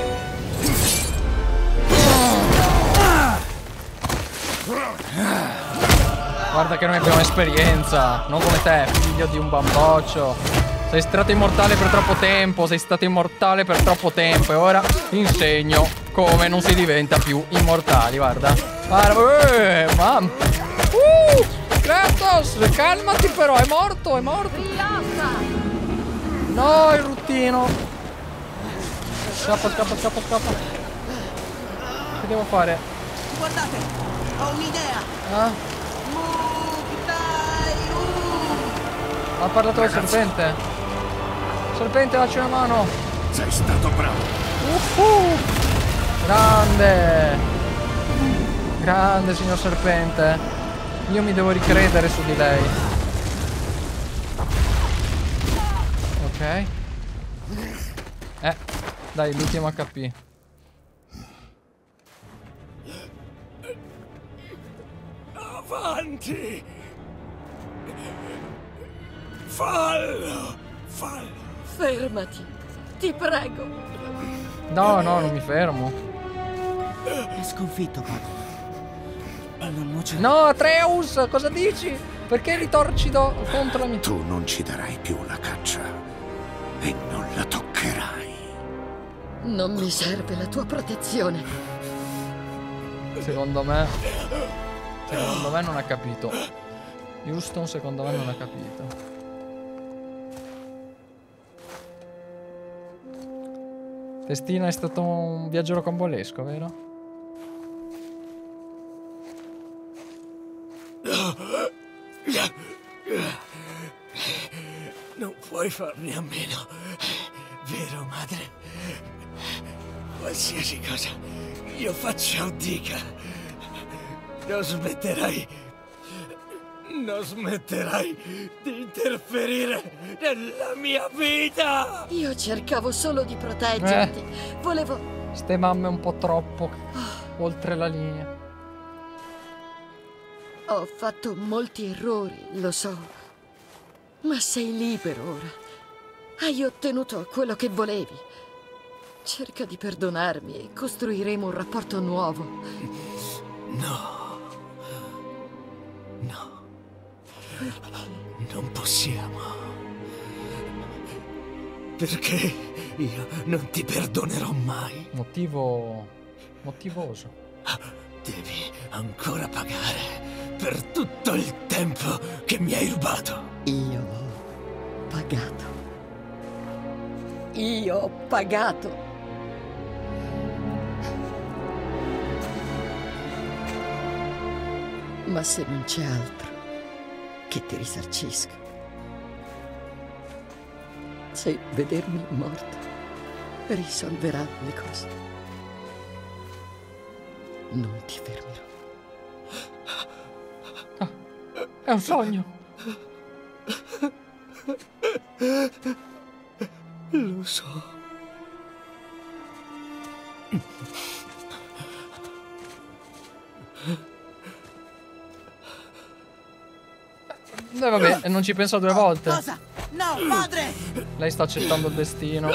Guarda che noi abbiamo esperienza, non come te, figlio di un bamboccio. Sei stato immortale per troppo tempo, sei stato immortale per troppo tempo e ora ti insegno come non si diventa più immortali, guarda. Guarda, eh, mamma. Uh, Kratos, calmati però, è morto, è morto. No, il ruttino. Scappa, scappa, scappa, scappa. Che devo fare? Guardate, ho un'idea. Ah? Ha parlato il serpente. Serpente, dacci una mano. Sei stato bravo. Uh -huh. Grande. Grande, signor serpente. Io mi devo ricredere su di lei. Ok. Eh, dai, l'ultimo H P. Avanti! Fallo! Fallo! Fermati, ti prego. No, no, non mi fermo. È sconfitto, padre. Non nuoce. No, Atreus, cosa dici? Perché ritorcido contro la mia... Tu non ci darai più la caccia e non la toccherai. Non mi serve la tua protezione. Secondo me... Secondo me non ha capito. Houston secondo me non ha capito. Testina, è stato un viaggio rocambolesco, vero? Non puoi farne a meno, vero madre? Qualsiasi cosa io faccia o dica, non smetterai, non smetterai di interferire nella mia vita! Io cercavo solo di proteggerti. Eh. Volevo... Ste mamme un po' troppo oltre la linea. Ho fatto molti errori, lo so. Ma sei libero ora. Hai ottenuto quello che volevi. Cerca di perdonarmi e costruiremo un rapporto nuovo. No. No. Non possiamo. Perché io non ti perdonerò mai. Motivo... motivoso. Devi ancora pagare per tutto il tempo che mi hai rubato. Io ho pagato. Io ho pagato. Ma se non c'è altro che ti risarcisca, se vedermi morto risolverà le cose. Non ti fermerò. Ah, è un sogno. Lo so. Eh, vabbè, non ci penso due volte. Cosa? No, padre! Lei sta accettando il destino.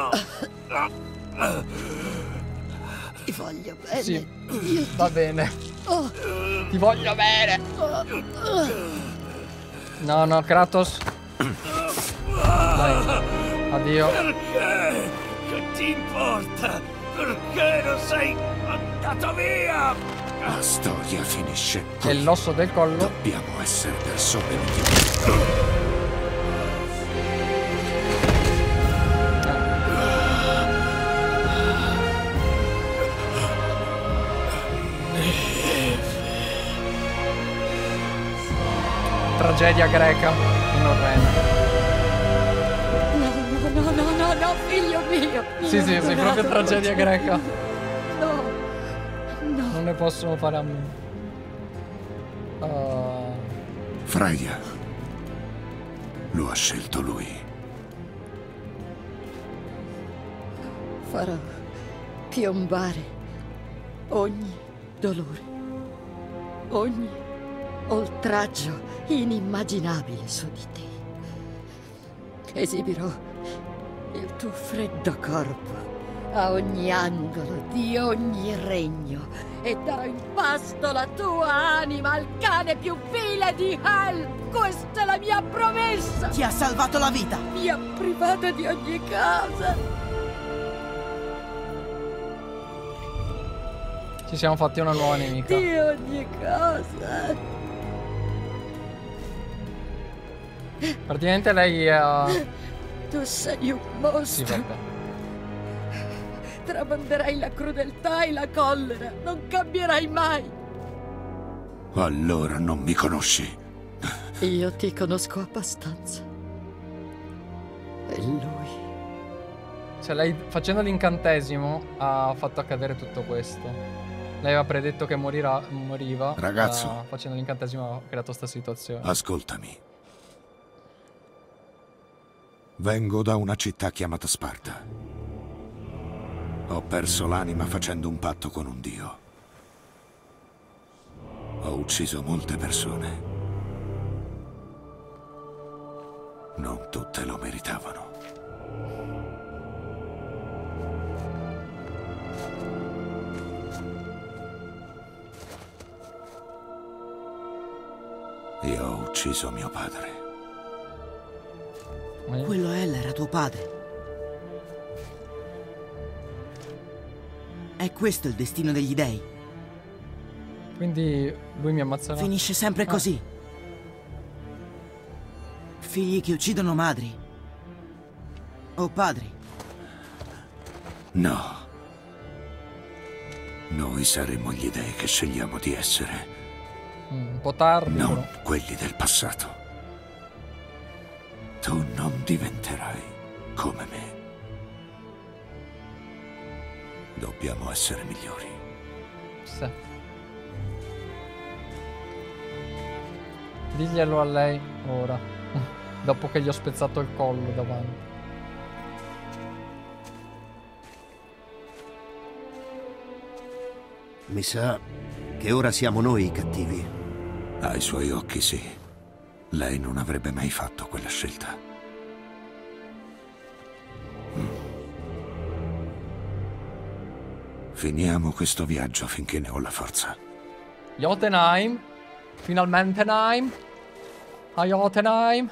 Ti voglio bene. Sì, Io ti... va bene. Oh. Ti voglio bene. No, no, Kratos. Dai, addio. Perché? Che ti importa? Perché non sei andato via? La storia finisce qui. È l'osso del collo. Dobbiamo essere persone migliori. Tragedia greca in orrendo. No, no, no, no, no, figlio mio. Sì, sì, sì, proprio tragedia greca. No, no. Non ne possono fare a meno. Uh... Freya. Lo ha scelto lui. Farò piombare ogni dolore, ogni oltraggio inimmaginabile su di te. Esibirò il tuo freddo corpo a ogni angolo di ogni regno e darò in pasto la tua anima al cane più vile di Hel. Questa è la mia promessa. Ti ha salvato la vita. Mi ha privata di ogni cosa. Ci siamo fatti una nuova nemica. Di ogni cosa. Praticamente lei è... Uh... Tu sei un mostro. Sì, vabbè. Tramanderai la crudeltà e la collera. Non cambierai mai. Allora non mi conosci. Io ti conosco abbastanza. E lui... Cioè lei facendo l'incantesimo ha fatto accadere tutto questo. Lei aveva predetto che morirà, moriva. Ragazzo. Uh, facendo l'incantesimo ha creato questa situazione. Ascoltami. Vengo da una città chiamata Sparta. Ho perso l'anima facendo un patto con un dio. Ho ucciso molte persone. Non tutte lo meritavano. Io ho ucciso mio padre. Quello Hel era tuo padre. È questo il destino degli dei. Quindi lui mi ammazzerà. Finisce sempre ah. così. Figli che uccidono madri. O padri. No. Noi saremo gli dei che scegliamo di essere. Mm, un po' tardi. Non però. quelli del passato. Tu non diventerai come me. Dobbiamo essere migliori. Sì. Diglielo a lei ora, dopo che gli ho spezzato il collo davanti. Mi sa che ora siamo noi i cattivi. Ai suoi occhi sì. Lei non avrebbe mai fatto quella scelta. Mm. Finiamo questo viaggio finché ne ho la forza. Jotunheim. Finalmente Heim. A Jotunheim.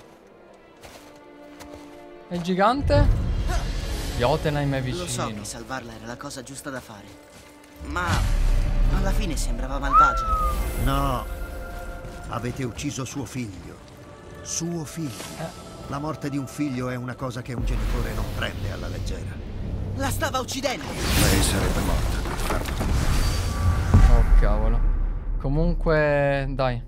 È il gigante? Jotunheim è vicino. Lo so che salvarla era la cosa giusta da fare. Ma alla fine sembrava malvagia. No. Avete ucciso suo figlio. Suo figlio. Eh. La morte di un figlio è una cosa che un genitore non prende alla leggera. La stava uccidendo. Lei sarebbe morta per farlo. Oh cavolo. Comunque, dai.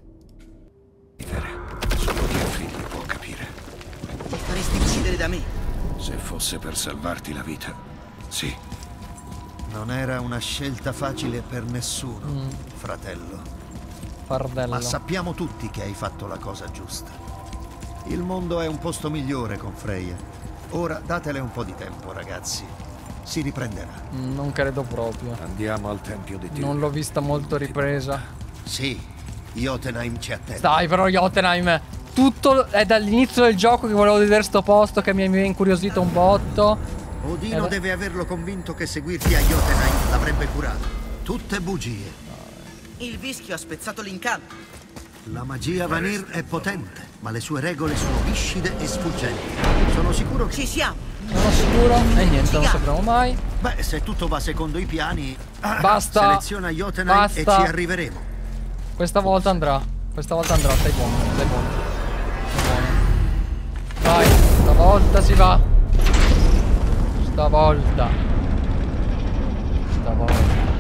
Solo chi ha figli può capire. Ti faresti uccidere da me. Se fosse per salvarti la vita, sì. Non era una scelta facile per nessuno, Mm. fratello. Fardello. Ma sappiamo tutti che hai fatto la cosa giusta. Il mondo è un posto migliore con Freya. Ora datele un po' di tempo, ragazzi. Si riprenderà. Mm, Non credo proprio. Andiamo al tempio di Tyr. Non l'ho vista molto ripresa. Sì, Jotunheim ci attende. Dai, però Jotunheim. Tutto è dall'inizio del gioco che volevo vedere sto posto, che mi ha incuriosito un botto. Odino Eh beh. deve averlo convinto che seguirti a Jotunheim l'avrebbe curato. Tutte bugie. Il vischio ha spezzato l'incanto. La magia Vanir è potente, ma le sue regole sono viscide e sfuggenti. Sono sicuro che... Ci siamo. Sono sicuro? E niente, non sapremo mai. Beh, se tutto va secondo i piani... ah, Basta. Seleziona Jotunheim Basta. e ci arriveremo. Questa volta andrà. Questa volta andrà, stai buono, stai buono. Stai buono. Vai, stavolta si va. Stavolta. Stavolta.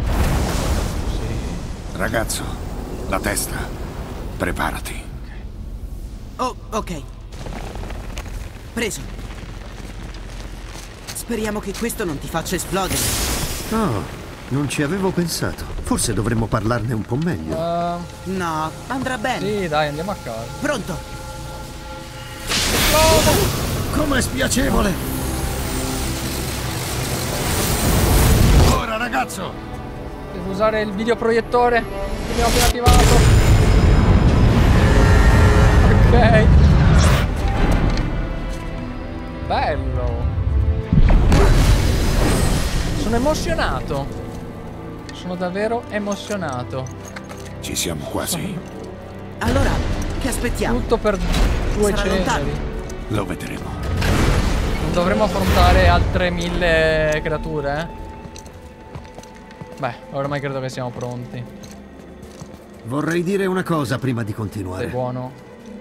Sì. Ragazzo, la testa. Preparati. Oh, ok. Preso. Speriamo che questo non ti faccia esplodere. No, non ci avevo pensato. Forse dovremmo parlarne un po' meglio. Uh, No, andrà bene. sì, dai, andiamo a casa. Pronto? Com'è spiacevole! Ora, ragazzo! Devo usare il videoproiettore che abbiamo appena attivato. Ok. Bello. Sono emozionato. Sono davvero emozionato. Ci siamo quasi. Allora, che aspettiamo? Tutto per due Sarà lontano. ceneri. Lo vedremo. Non dovremmo affrontare altre mille creature, eh? Beh, ormai credo che siamo pronti. Vorrei dire una cosa prima di Sei continuare. buono.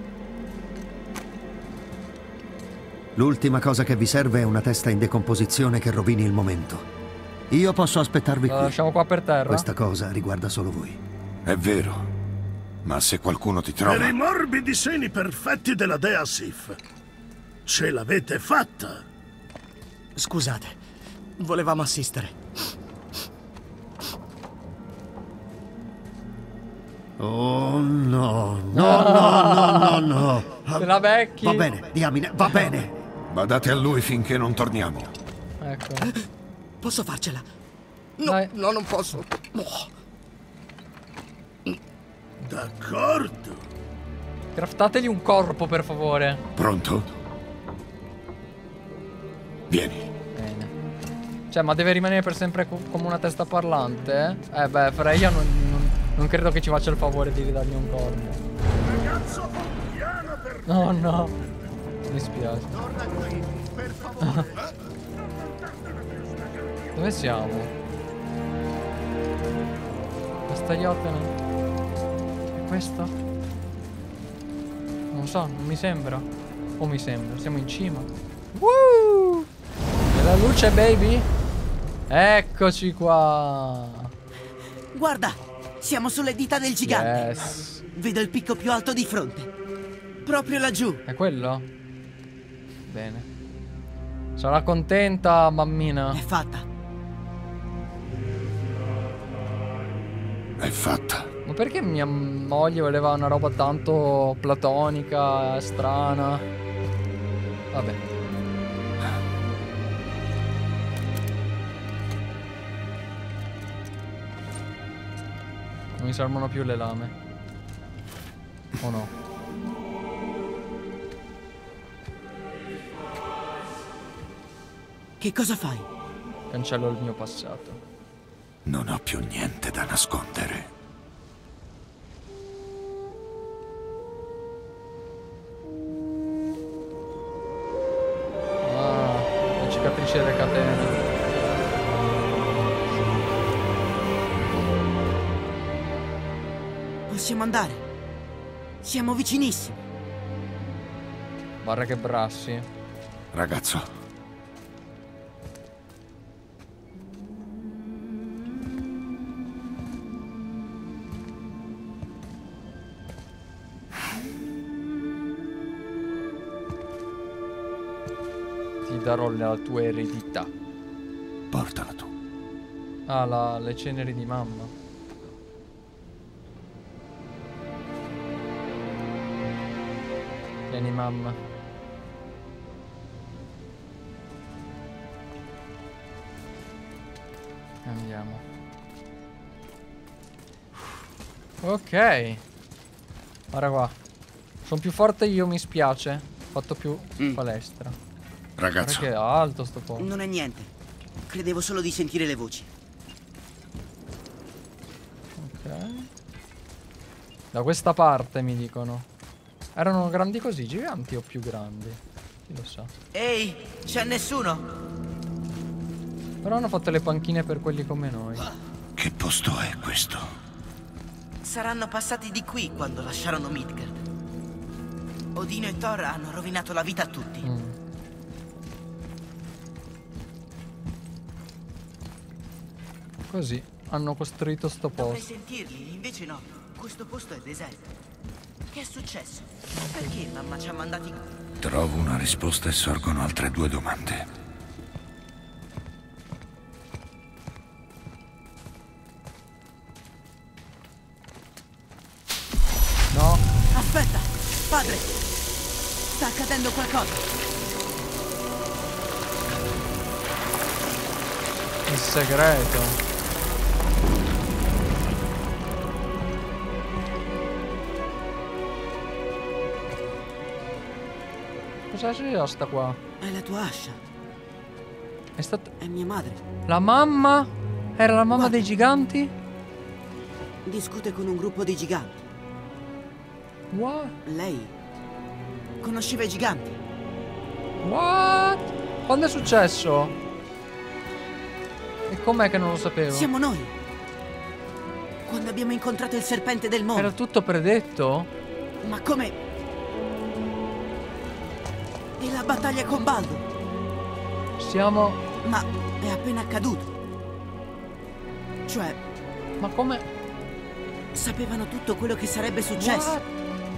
L'ultima cosa che vi serve è una testa in decomposizione che rovini il momento. Io posso aspettarvi La qui. lasciamo qua per terra? Questa cosa riguarda solo voi. È vero. Ma se qualcuno ti Per trova... i morbidi seni perfetti della dea Sif. Ce l'avete fatta. Scusate, volevamo assistere. Oh no, no, no, no, no, no. Te la becchi? Va bene, diamine, va bene. Badate a lui finché non torniamo. Ecco. Posso farcela? No, Dai. no, non posso. No. D'accordo. Craftategli un corpo, per favore. Pronto? Vieni. Bene. Cioè, ma deve rimanere per sempre co- come una testa parlante? Eh, eh beh, Freya non, non, non credo che ci faccia il favore di ridargli un corpo. Ragazzo, piano per... No, no. Mi dispiace. Torna qui, per favore. Dove siamo? Questa Jotunheim? È questo? Non so, non mi sembra. O mi sembra, siamo in cima. Woo! E la luce, baby? Eccoci qua. Guarda, siamo sulle dita del gigante. Yes. Vedo il picco più alto di fronte. Proprio laggiù. È quello? Bene. Sarà contenta, mammina. È fatta. È fatta. Ma perché mia moglie voleva una roba tanto platonica, strana? Vabbè. Non mi servono più le lame. O no? Che cosa fai? Cancello il mio passato. Non ho più niente da nascondere. Ah, la cicatrice delle catene. Possiamo andare. Siamo vicinissimi. Guarda che brassi. Ragazzo, Ti darò la tua eredità. portala tu. Ah, la, le ceneri di mamma. Vieni mamma. Andiamo. Ok. Guarda qua. Sono più forte io, mi spiace. Ho fatto più mm. palestra. Ragazzo. Guarda che è alto sto po'. Non è niente. Credevo solo di sentire le voci. Ok. Da questa parte mi dicono. Erano grandi così, giganti o più grandi? Chi lo sa. Ehi, c'è nessuno? Però hanno fatto le panchine per quelli come noi. Che posto è questo? Saranno passati di qui quando lasciarono Midgard. Odino e Thor hanno rovinato la vita a tutti. Mm. Così hanno costruito sto Dovrei posto. sentirli, invece no. Questo posto è deserto. Che è successo? Perché mamma ci ha mandati qui? Trovo una risposta e sorgono altre due domande. No. Aspetta! Padre! Sta accadendo qualcosa! Il segreto. Cosa c'è sta qua? È la tua ascia. È stata... È mia madre. La mamma? Era la mamma Guarda. dei giganti? Discute con un gruppo di giganti. What? Lei conosceva i giganti. What? Quando è successo? E com'è che non lo sapevo? Siamo noi. Quando abbiamo incontrato il serpente del mondo. Era tutto predetto? Ma come? E la battaglia con Baldur? Siamo... Ma è appena accaduto. Cioè... Ma come? Sapevano tutto quello che sarebbe successo. What?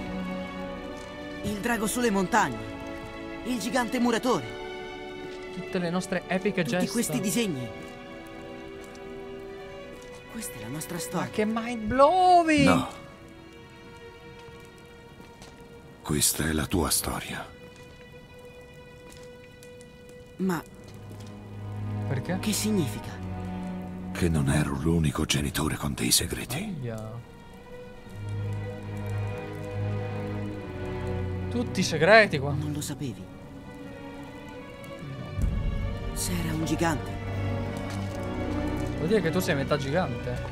Il drago sulle montagne. Il gigante muratore. Tutte le nostre epiche Tutti gesta. questi disegni. Questa è la nostra Ma storia. che mind blowing! No. Questa è la tua storia. Ma Perché? che significa? Che non ero l'unico genitore con dei segreti. Aia. Tutti i segreti qua. Non lo sapevi? Se era un gigante. Vuol dire che tu sei metà gigante.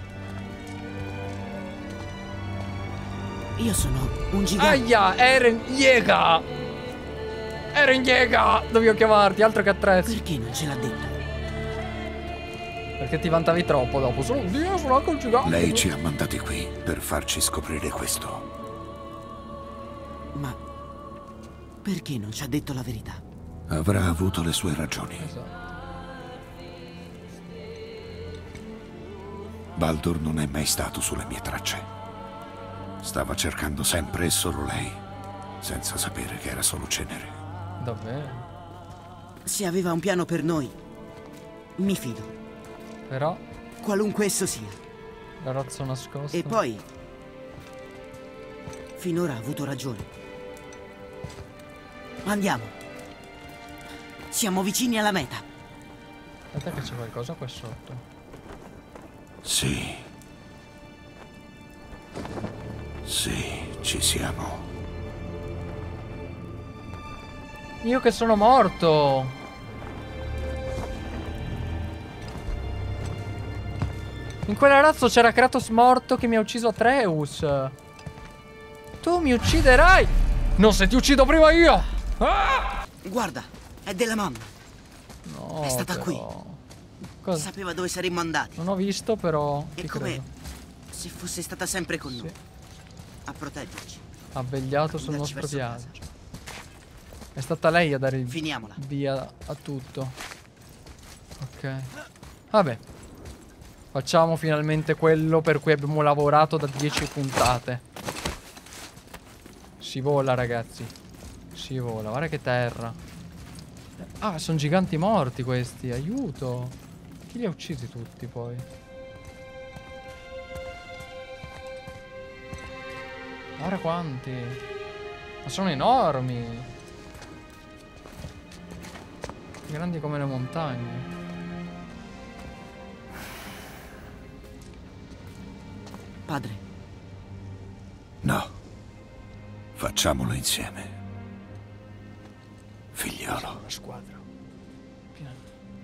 Io sono un gigante. Aia, Eren Jäger! Eren Jäger! Dovevo chiamarti, altro che attrezzo. Perché non ce l'ha detto? Perché ti vantavi troppo dopo. Sono un dio, sono anche un gigante. Lei ci ha mandati qui per farci scoprire questo. Ma perché non ci ha detto la verità? Avrà avuto le sue ragioni. Esatto. Baldur non è mai stato sulle mie tracce. Stava cercando sempre e solo lei, senza sapere che era solo cenere. Davvero? Se aveva un piano per noi, mi fido. Però Qualunque esso sia. la razza nascosta. E poi finora ha avuto ragione. Andiamo. Siamo vicini alla meta. Aspetta che c'è qualcosa qua sotto. Sì. Sì, ci siamo. Io che sono morto. In quell'arazzo c'era Kratos morto che mi ha ucciso Atreus. Tu mi ucciderai. Non se ti uccido prima io. Ah! Guarda, è della mamma. No, È stata però. qui. Cosa? Sapeva dove saremmo andati. Non ho visto però. È ti come credo. se fosse stata sempre con noi. Sì. A proteggerci. Ha vegliato sul Guidarci nostro verso viaggio. È stata lei a dare il Finiamola. via a tutto. Ok. Vabbè. Facciamo finalmente quello per cui abbiamo lavorato da dieci puntate. Si vola, ragazzi. Si vola. Guarda che terra. Ah, sono giganti morti questi. Aiuto. Chi li ha uccisi tutti poi? Guarda quanti. Ma sono enormi. Grandi come le montagne. Padre. No. Facciamolo insieme. Figliolo. La squadra. Piano.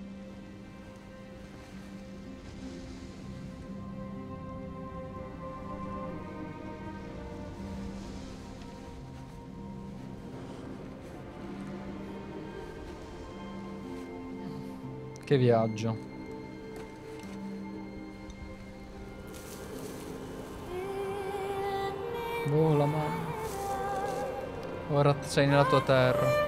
Che viaggio. Vola, mamma. Ora sei nella tua terra.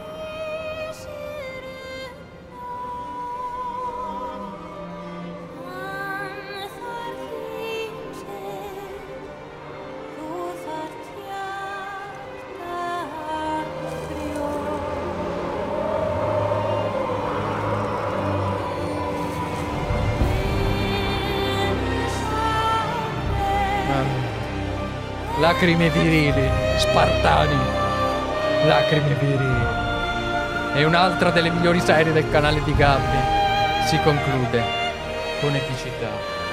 Lacrime virili, spartani. Lacrime virili. E un'altra delle migliori serie del canale di Gabby si conclude con epicità.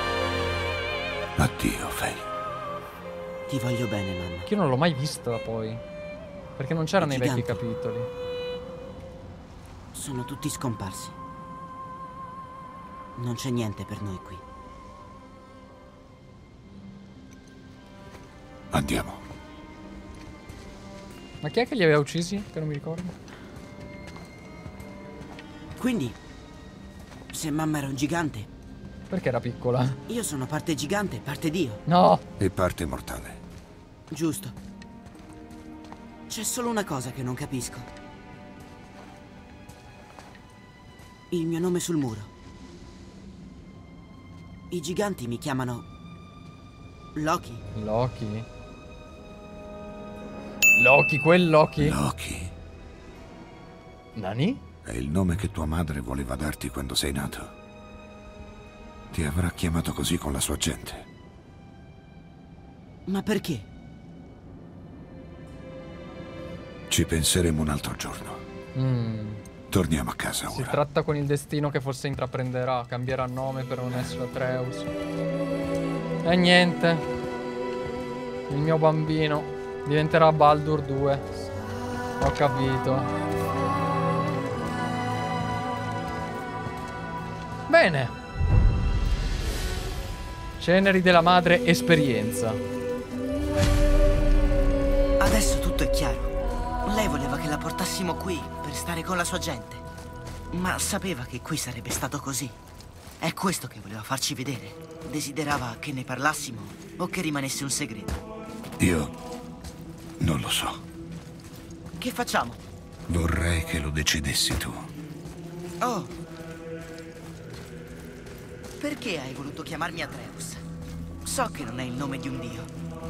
Addio, Faye. Ti voglio bene, mamma. Che io non l'ho mai vista poi. Perché non c'era I nei giganti. vecchi capitoli. Sono tutti scomparsi. Non c'è niente per noi qui. Andiamo. Ma chi è che li aveva uccisi? Che non mi ricordo. Quindi, se mamma era un gigante, Perché era piccola? io sono parte gigante, parte Dio. No! E parte mortale. Giusto. C'è solo una cosa che non capisco. Il mio nome sul muro. I giganti mi chiamano Loki. Loki? Loki, quel Loki? Loki. Nani? È il nome che tua madre voleva darti quando sei nato. Ti avrà chiamato così con la sua gente. Ma perché? Ci penseremo un altro giorno. Mm. Torniamo a casa Si ora. tratta con il destino che forse intraprenderà. Cambierà nome per non essere Atreus. E niente. Il mio bambino diventerà Baldur due. Ho capito. Bene. Ceneri della madre esperienza. Adesso tutto è chiaro. Lei voleva che la portassimo qui per stare con la sua gente. Ma sapeva che qui sarebbe stato così. È questo che voleva farci vedere. Desiderava che ne parlassimo o che rimanesse un segreto. Io non lo so. Che facciamo? Vorrei che lo decidessi tu. Oh. Perché hai voluto chiamarmi Atreus? So che non è il nome di un dio.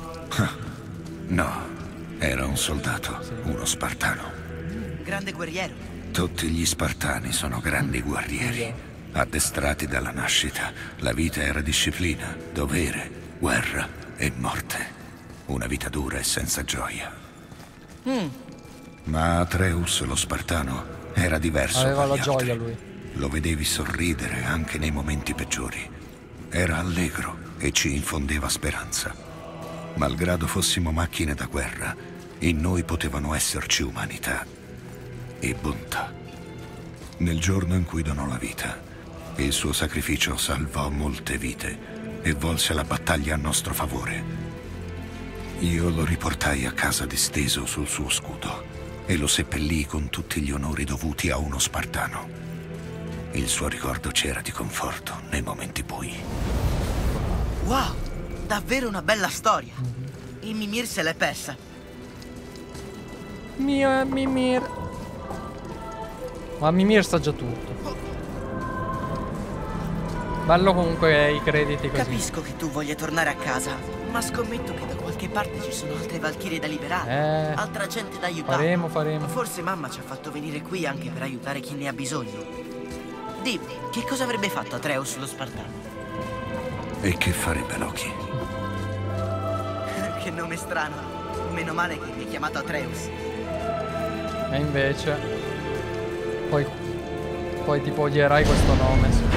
No, era un soldato, uno spartano. Grande guerriero. Tutti gli spartani sono grandi guerrieri. Addestrati dalla nascita, la vita era disciplina, dovere, guerra e morte. Una vita dura e senza gioia. Mm. Ma Atreus, lo spartano, era diverso Aveva dagli la gioia altri. lui. Lo vedevi sorridere anche nei momenti peggiori. Era allegro e ci infondeva speranza. Malgrado fossimo macchine da guerra, in noi potevano esserci umanità e bontà. Nel giorno in cui donò la vita, il suo sacrificio salvò molte vite e volse la battaglia a nostro favore. Io lo riportai a casa disteso sul suo scudo e lo seppellii con tutti gli onori dovuti a uno spartano. Il suo ricordo c'era di conforto nei momenti bui. Wow, davvero una bella storia. Il Mimir se l'è persa. Mio Mimir. Ma Mimir sa già tutto. Bello comunque i crediti così. Capisco che tu voglia tornare a casa, ma scommetto che da qualche parte ci sono altre valchirie da liberare. Eh, altra gente da aiutare. faremo, faremo. Forse mamma ci ha fatto venire qui anche per aiutare chi ne ha bisogno. Dimmi, che cosa avrebbe fatto Atreus lo Spartano? E che farebbe Loki? Che nome strano. Meno male che mi hai chiamato Atreus. E invece Poi Poi tipo odierai questo nome, sì.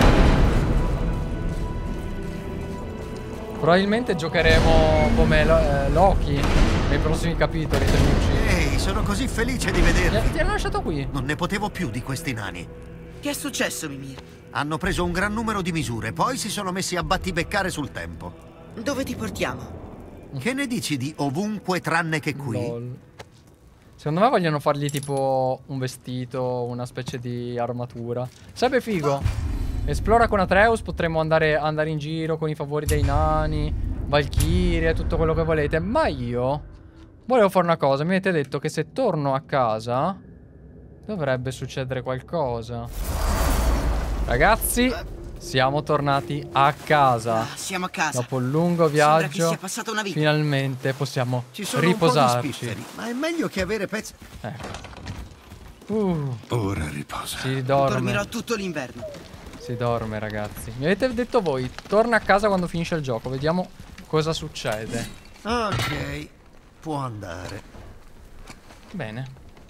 Probabilmente giocheremo come lo, eh, Loki nei prossimi capitoli, se mi uccidi. Ehi, sono così felice di vedervi. Ti hanno lasciato qui. Non ne potevo più di questi nani. Che è successo, Mimir? Hanno preso un gran numero di misure, poi si sono messi a battibeccare sul tempo. Dove ti portiamo? Che ne dici di ovunque tranne che qui? Lol. Secondo me vogliono fargli tipo un vestito, una specie di armatura. Sarebbe figo. Esplora con Atreus, potremmo andare, andare in giro con i favori dei nani, Valchirie, tutto quello che volete. Ma io volevo fare una cosa. Mi avete detto che se torno a casa dovrebbe succedere qualcosa. Ragazzi, siamo tornati a casa. Ah, siamo a casa. Dopo un lungo Sembra che viaggio, sia passata una vita. finalmente possiamo Ci sono riposarci. un po' di spifferi, ma è meglio che avere pezzi. Ecco. Uh, Ora riposa. si dorme. Dormirò tutto l'inverno. Si dorme, ragazzi. Mi avete detto voi, torna a casa quando finisce il gioco. Vediamo cosa succede. Ok, può andare. Bene,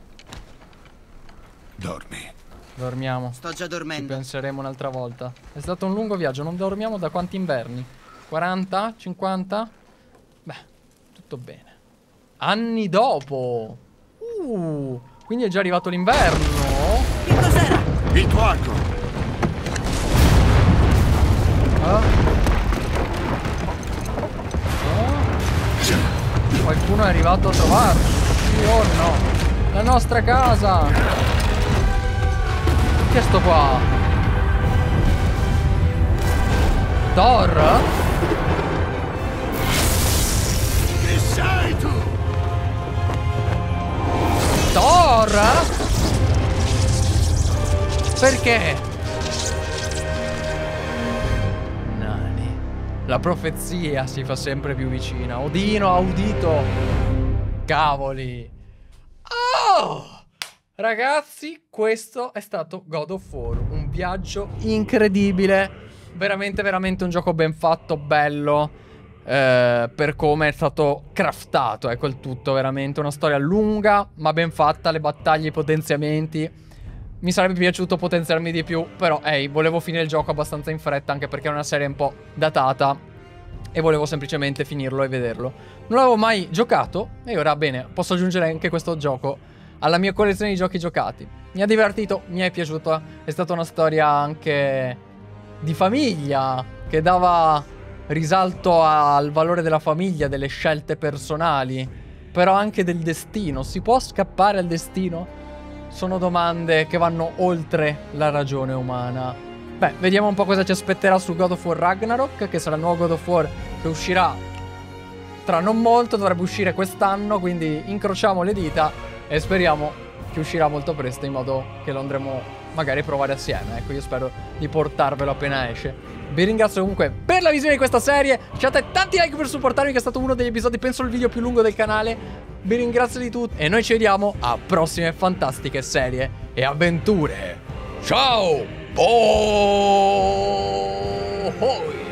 Dormi. dormiamo. Sto già Ci dormendo. penseremo un'altra volta. È stato un lungo viaggio. Non dormiamo da quanti inverni? quaranta? cinquanta? Beh, tutto bene. Anni dopo. Uh, quindi è già arrivato l'inverno. Che cos'era? Il tuo arco. Ah. Ah. Qualcuno è arrivato a trovarci. Sì o no? La nostra casa. Che è sto qua? Thor? Chi sei tu? Thor? Perché? Nani. La profezia si fa sempre più vicina. Odino ha udito. Cavoli. Oh! Ragazzi, questo è stato God of War. Un viaggio incredibile. Veramente, veramente un gioco ben fatto, bello. Eh, per come è stato craftato, ecco il tutto. Veramente una storia lunga, ma ben fatta. Le battaglie, i potenziamenti. Mi sarebbe piaciuto potenziarmi di più, però, ehi, volevo finire il gioco abbastanza in fretta, anche perché è una serie un po' datata. E volevo semplicemente finirlo e vederlo. Non l'avevo mai giocato. E ora, bene, posso aggiungere anche questo gioco alla mia collezione di giochi giocati. Mi ha divertito, mi è piaciuto. È stata una storia anche di famiglia, che dava risalto al valore della famiglia, delle scelte personali, però anche del destino. Si può scappare al destino? Sono domande che vanno oltre la ragione umana. Beh, vediamo un po' cosa ci aspetterà su God of War Ragnarok, che sarà il nuovo God of War che uscirà tra non molto, dovrebbe uscire quest'anno, quindi incrociamo le dita e speriamo che uscirà molto presto, in modo che lo andremo magari a provare assieme. Ecco, io spero di portarvelo appena esce. Vi ringrazio comunque per la visione di questa serie. Lasciate tanti like per supportarmi, che è stato uno degli episodi, penso, il video più lungo del canale. Vi ringrazio di tutto e noi ci vediamo a prossime fantastiche serie e avventure. Ciao! Oh!